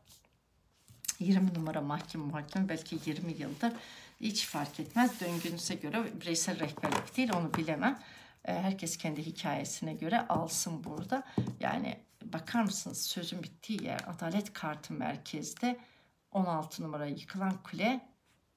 20 numara mahkeme muhakeme, belki 20 yıldır, hiç fark etmez. Döngünüze göre, bireysel rehberlik değil, onu bilemem. Herkes kendi hikayesine göre alsın burada. Yani bakar mısınız, sözün bittiği yer, adalet kartı merkezde, 16 numara yıkılan kule.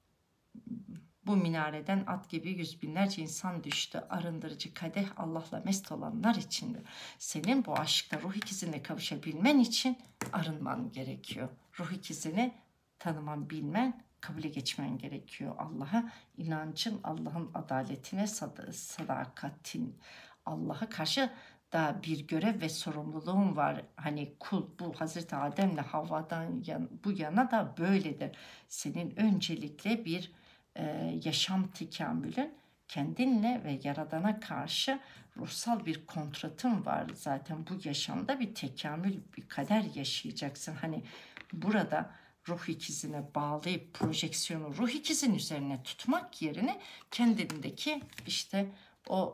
Bu minareden at gibi yüz binlerce insan düştü. Arındırıcı kadeh Allah'la mest olanlar içindir. Senin bu aşkla ruh ikizine kavuşabilmen için arınman gerekiyor. Ruh ikizini tanıman, bilmen, kabule geçmen gerekiyor. Allah'a inancın, Allah'ın adaletine, sadakatin, Allah'a karşı da bir görev ve sorumluluğun var. Hani kul, bu Hazreti Adem'le Havva'dan bu yana da böyledir. Senin öncelikle bir yaşam tekamülün, kendinle ve Yaradan'a karşı ruhsal bir kontratın var. Zaten bu yaşamda bir tekamül, bir kader yaşayacaksın. Hani burada ruh ikizine bağlayıp projeksiyonu ruh ikizin üzerine tutmak yerine kendindeki işte o,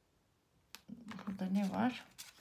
burada ne var?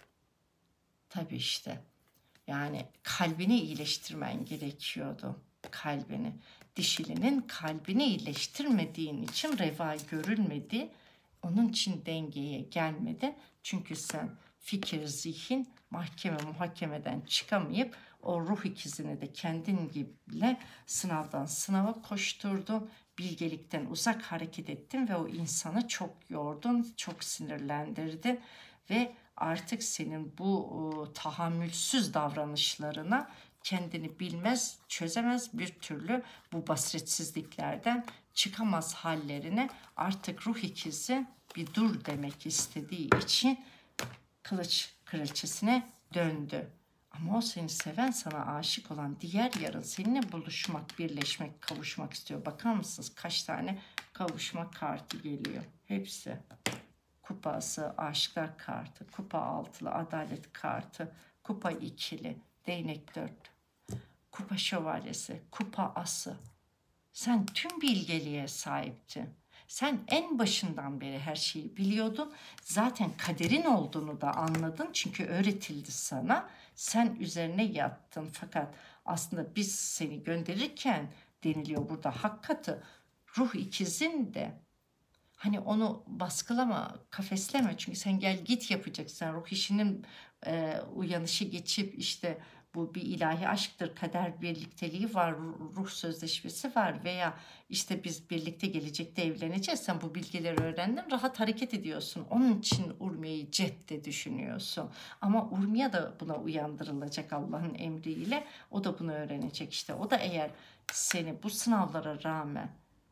Tabii işte yani kalbini iyileştirmen gerekiyordu. Kalbini. Dişilinin kalbini iyileştirmediğin için reva görülmedi. Onun için dengeye gelmedi. Çünkü sen fikir, zihin, mahkeme, muhakemeden çıkamayıp o ruh ikizini de kendin gibi sınavdan sınava koşturdun. Bilgelikten uzak hareket ettin ve o insanı çok yordun, çok sinirlendirdin ve artık senin bu tahammülsüz davranışlarına, kendini bilmez, çözemez bir türlü bu basiretsizliklerden çıkamaz hallerine artık ruh ikizi bir dur demek istediği için kılıç kraliçesine döndü. Ama o seni seven, sana aşık olan diğer yarın seninle buluşmak, birleşmek, kavuşmak istiyor. Bakar mısınız kaç tane kavuşma kartı geliyor? Hepsi. Kupası, aşklar kartı, kupa altılı, adalet kartı, kupa ikili, değnek 4, kupa şövalyesi, kupa ası. Sen tüm bilgeliğe sahiptin. Sen en başından beri her şeyi biliyordun. Zaten kaderin olduğunu da anladın. Çünkü öğretildi sana. Sen üzerine yattın. Fakat aslında biz seni gönderirken deniliyor burada hakikati. Ruh ikizin de hani onu baskılama, kafesleme. Çünkü sen gel git yapacaksın. Ruh işinin uyanışı geçip işte bu bir ilahi aşktır, kader birlikteliği var, ruh sözleşmesi var veya işte biz birlikte gelecekte evleneceğiz. Sen bu bilgileri öğrendin, rahat hareket ediyorsun. Onun için Urmiye'yi cepte düşünüyorsun. Ama Urmiye da buna uyandırılacak Allah'ın emriyle. O da bunu öğrenecek işte. O da eğer seni bu sınavlara rağmen,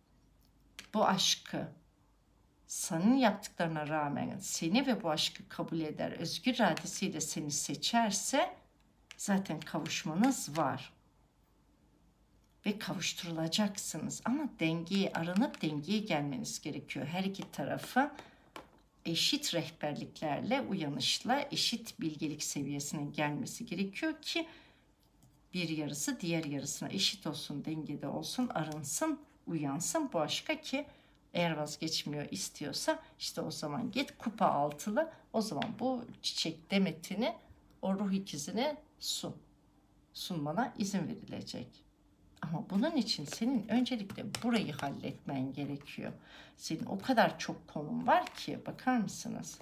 bu aşkı, senin yaptıklarına rağmen seni ve bu aşkı kabul eder, özgür iradesiyle seni seçerse zaten kavuşmanız var. Ve kavuşturulacaksınız. Ama dengeyi aranıp dengeye gelmeniz gerekiyor. Her iki tarafı eşit rehberliklerle, uyanışla eşit bilgelik seviyesine gelmesi gerekiyor ki bir yarısı diğer yarısına eşit olsun, dengede olsun, arınsın, uyansın bu aşka ki eğer vazgeçmiyor istiyorsa işte o zaman git kupa altılı, o zaman bu çiçek demetini o ruh ikizine sunmana izin verilecek. Ama bunun için senin öncelikle burayı halletmen gerekiyor. Senin o kadar çok konun var ki, bakar mısınız?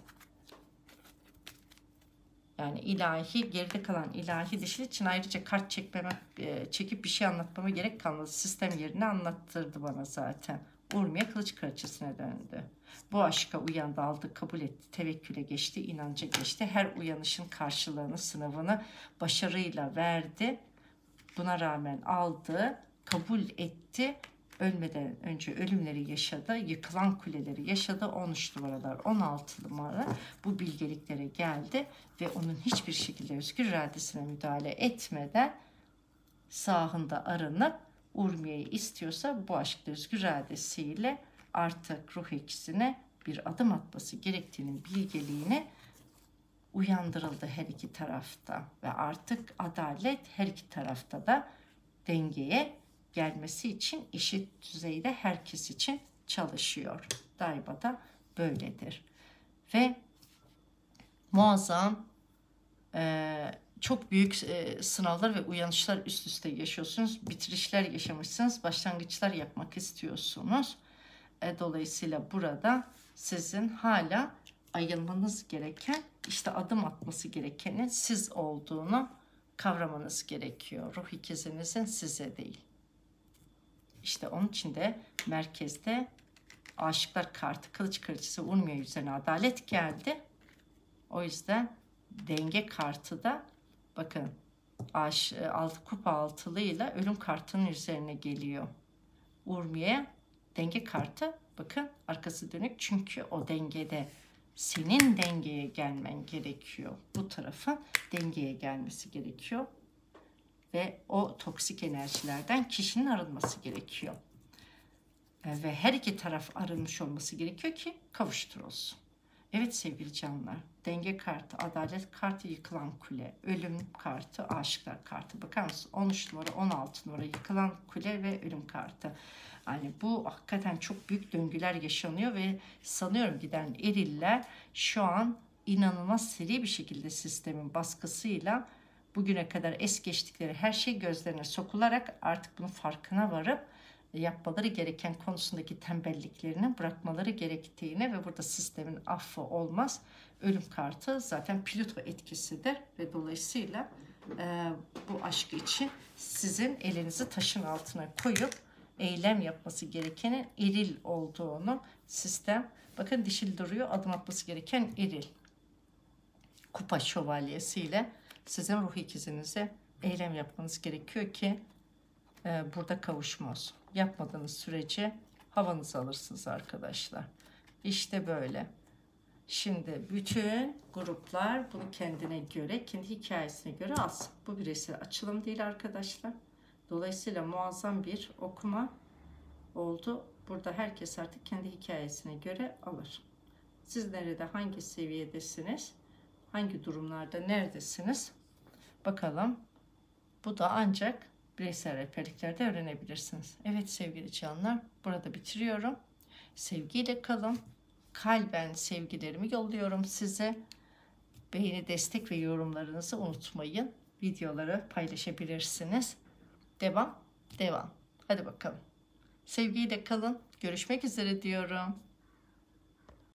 Yani ilahi, geride kalan ilahi dişil için ayrıca kart çekip bir şey anlatmama gerek kalmadı. Sistem yerine anlattırdı bana zaten. Urmiye kılıç kraliçesine döndü. Bu aşka uyandı, aldı, kabul etti, tevekküle geçti, inanca geçti. Her uyanışın karşılığını, sınavını başarıyla verdi. Buna rağmen aldı, kabul etti. Ölmeden önce ölümleri yaşadı, yıkılan kuleleri yaşadı. 13 numaralar, 16 numara bu bilgeliklere geldi ve onun hiçbir şekilde özgür iradesine müdahale etmeden sahında aranıp Urmiye'yi istiyorsa bu aşkta özgür iradesiyle artık ruh ikisine bir adım atması gerektiğinin bilgeliğine uyandırıldı her iki tarafta ve artık adalet her iki tarafta da dengeye gelmesi için eşit düzeyde herkes için çalışıyor. Daima da böyledir. Ve muazzam çok büyük sınavlar ve uyanışlar üst üste yaşıyorsunuz. Bitirişler yaşamışsınız. Başlangıçlar yapmak istiyorsunuz. Dolayısıyla burada sizin hala ayılmanız gereken, işte adım atması gerekenin siz olduğunu kavramanız gerekiyor. Ruh ikizinizin size değil. İşte onun için de merkezde Aşıklar kartı, kılıç kraliçesi Urmiye üzerine adalet geldi. O yüzden denge kartı da bakın kupa altılıyla ölüm kartının üzerine geliyor. Urmiye denge kartı, bakın arkası dönük, çünkü o dengede. Senin dengeye gelmen gerekiyor. Bu tarafın dengeye gelmesi gerekiyor. Ve o toksik enerjilerden kişinin arınması gerekiyor. Ve her iki taraf arınmış olması gerekiyor ki kavuşturulsun. Evet sevgili canlar, denge kartı, adalet kartı, yıkılan kule, ölüm kartı, aşıklar kartı. Bakar mısınız? 13 numara, 16 numara yıkılan kule ve ölüm kartı. Yani bu hakikaten çok büyük döngüler yaşanıyor ve sanıyorum giden eriller şu an inanılmaz seri bir şekilde sistemin baskısıyla bugüne kadar es geçtikleri her şey gözlerine sokularak artık bunun farkına varıp yapmaları gereken konusundaki tembelliklerini bırakmaları gerektiğini ve burada sistemin affı olmaz. Ölüm kartı zaten Plüto etkisidir ve dolayısıyla bu aşk için sizin elinizi taşın altına koyup eylem yapması gerekenin eril olduğunu sistem, bakın dişil duruyor, adım atması gereken eril. Kupa şövalyesiyle sizin ruh ikizinize eylem yapmanız gerekiyor ki burada kavuşma olsun. Yapmadığınız sürece havanızı alırsınız arkadaşlar. İşte böyle. Şimdi bütün gruplar bunu kendine göre, kendi hikayesine göre alsın. Bu bireysel açılım değil arkadaşlar. Dolayısıyla muazzam bir okuma oldu. Burada herkes artık kendi hikayesine göre alır. Siz nerede, hangi seviyedesiniz? Hangi durumlarda neredesiniz? Bakalım. Bu da ancak bireysel rehberliklerde öğrenebilirsiniz. Evet sevgili canlar, burada bitiriyorum. Sevgiyle kalın. Kalben sevgilerimi yolluyorum size. Beğeni, destek ve yorumlarınızı unutmayın. Videoları paylaşabilirsiniz. Devam. Hadi bakalım. Sevgiyle kalın. Görüşmek üzere diyorum.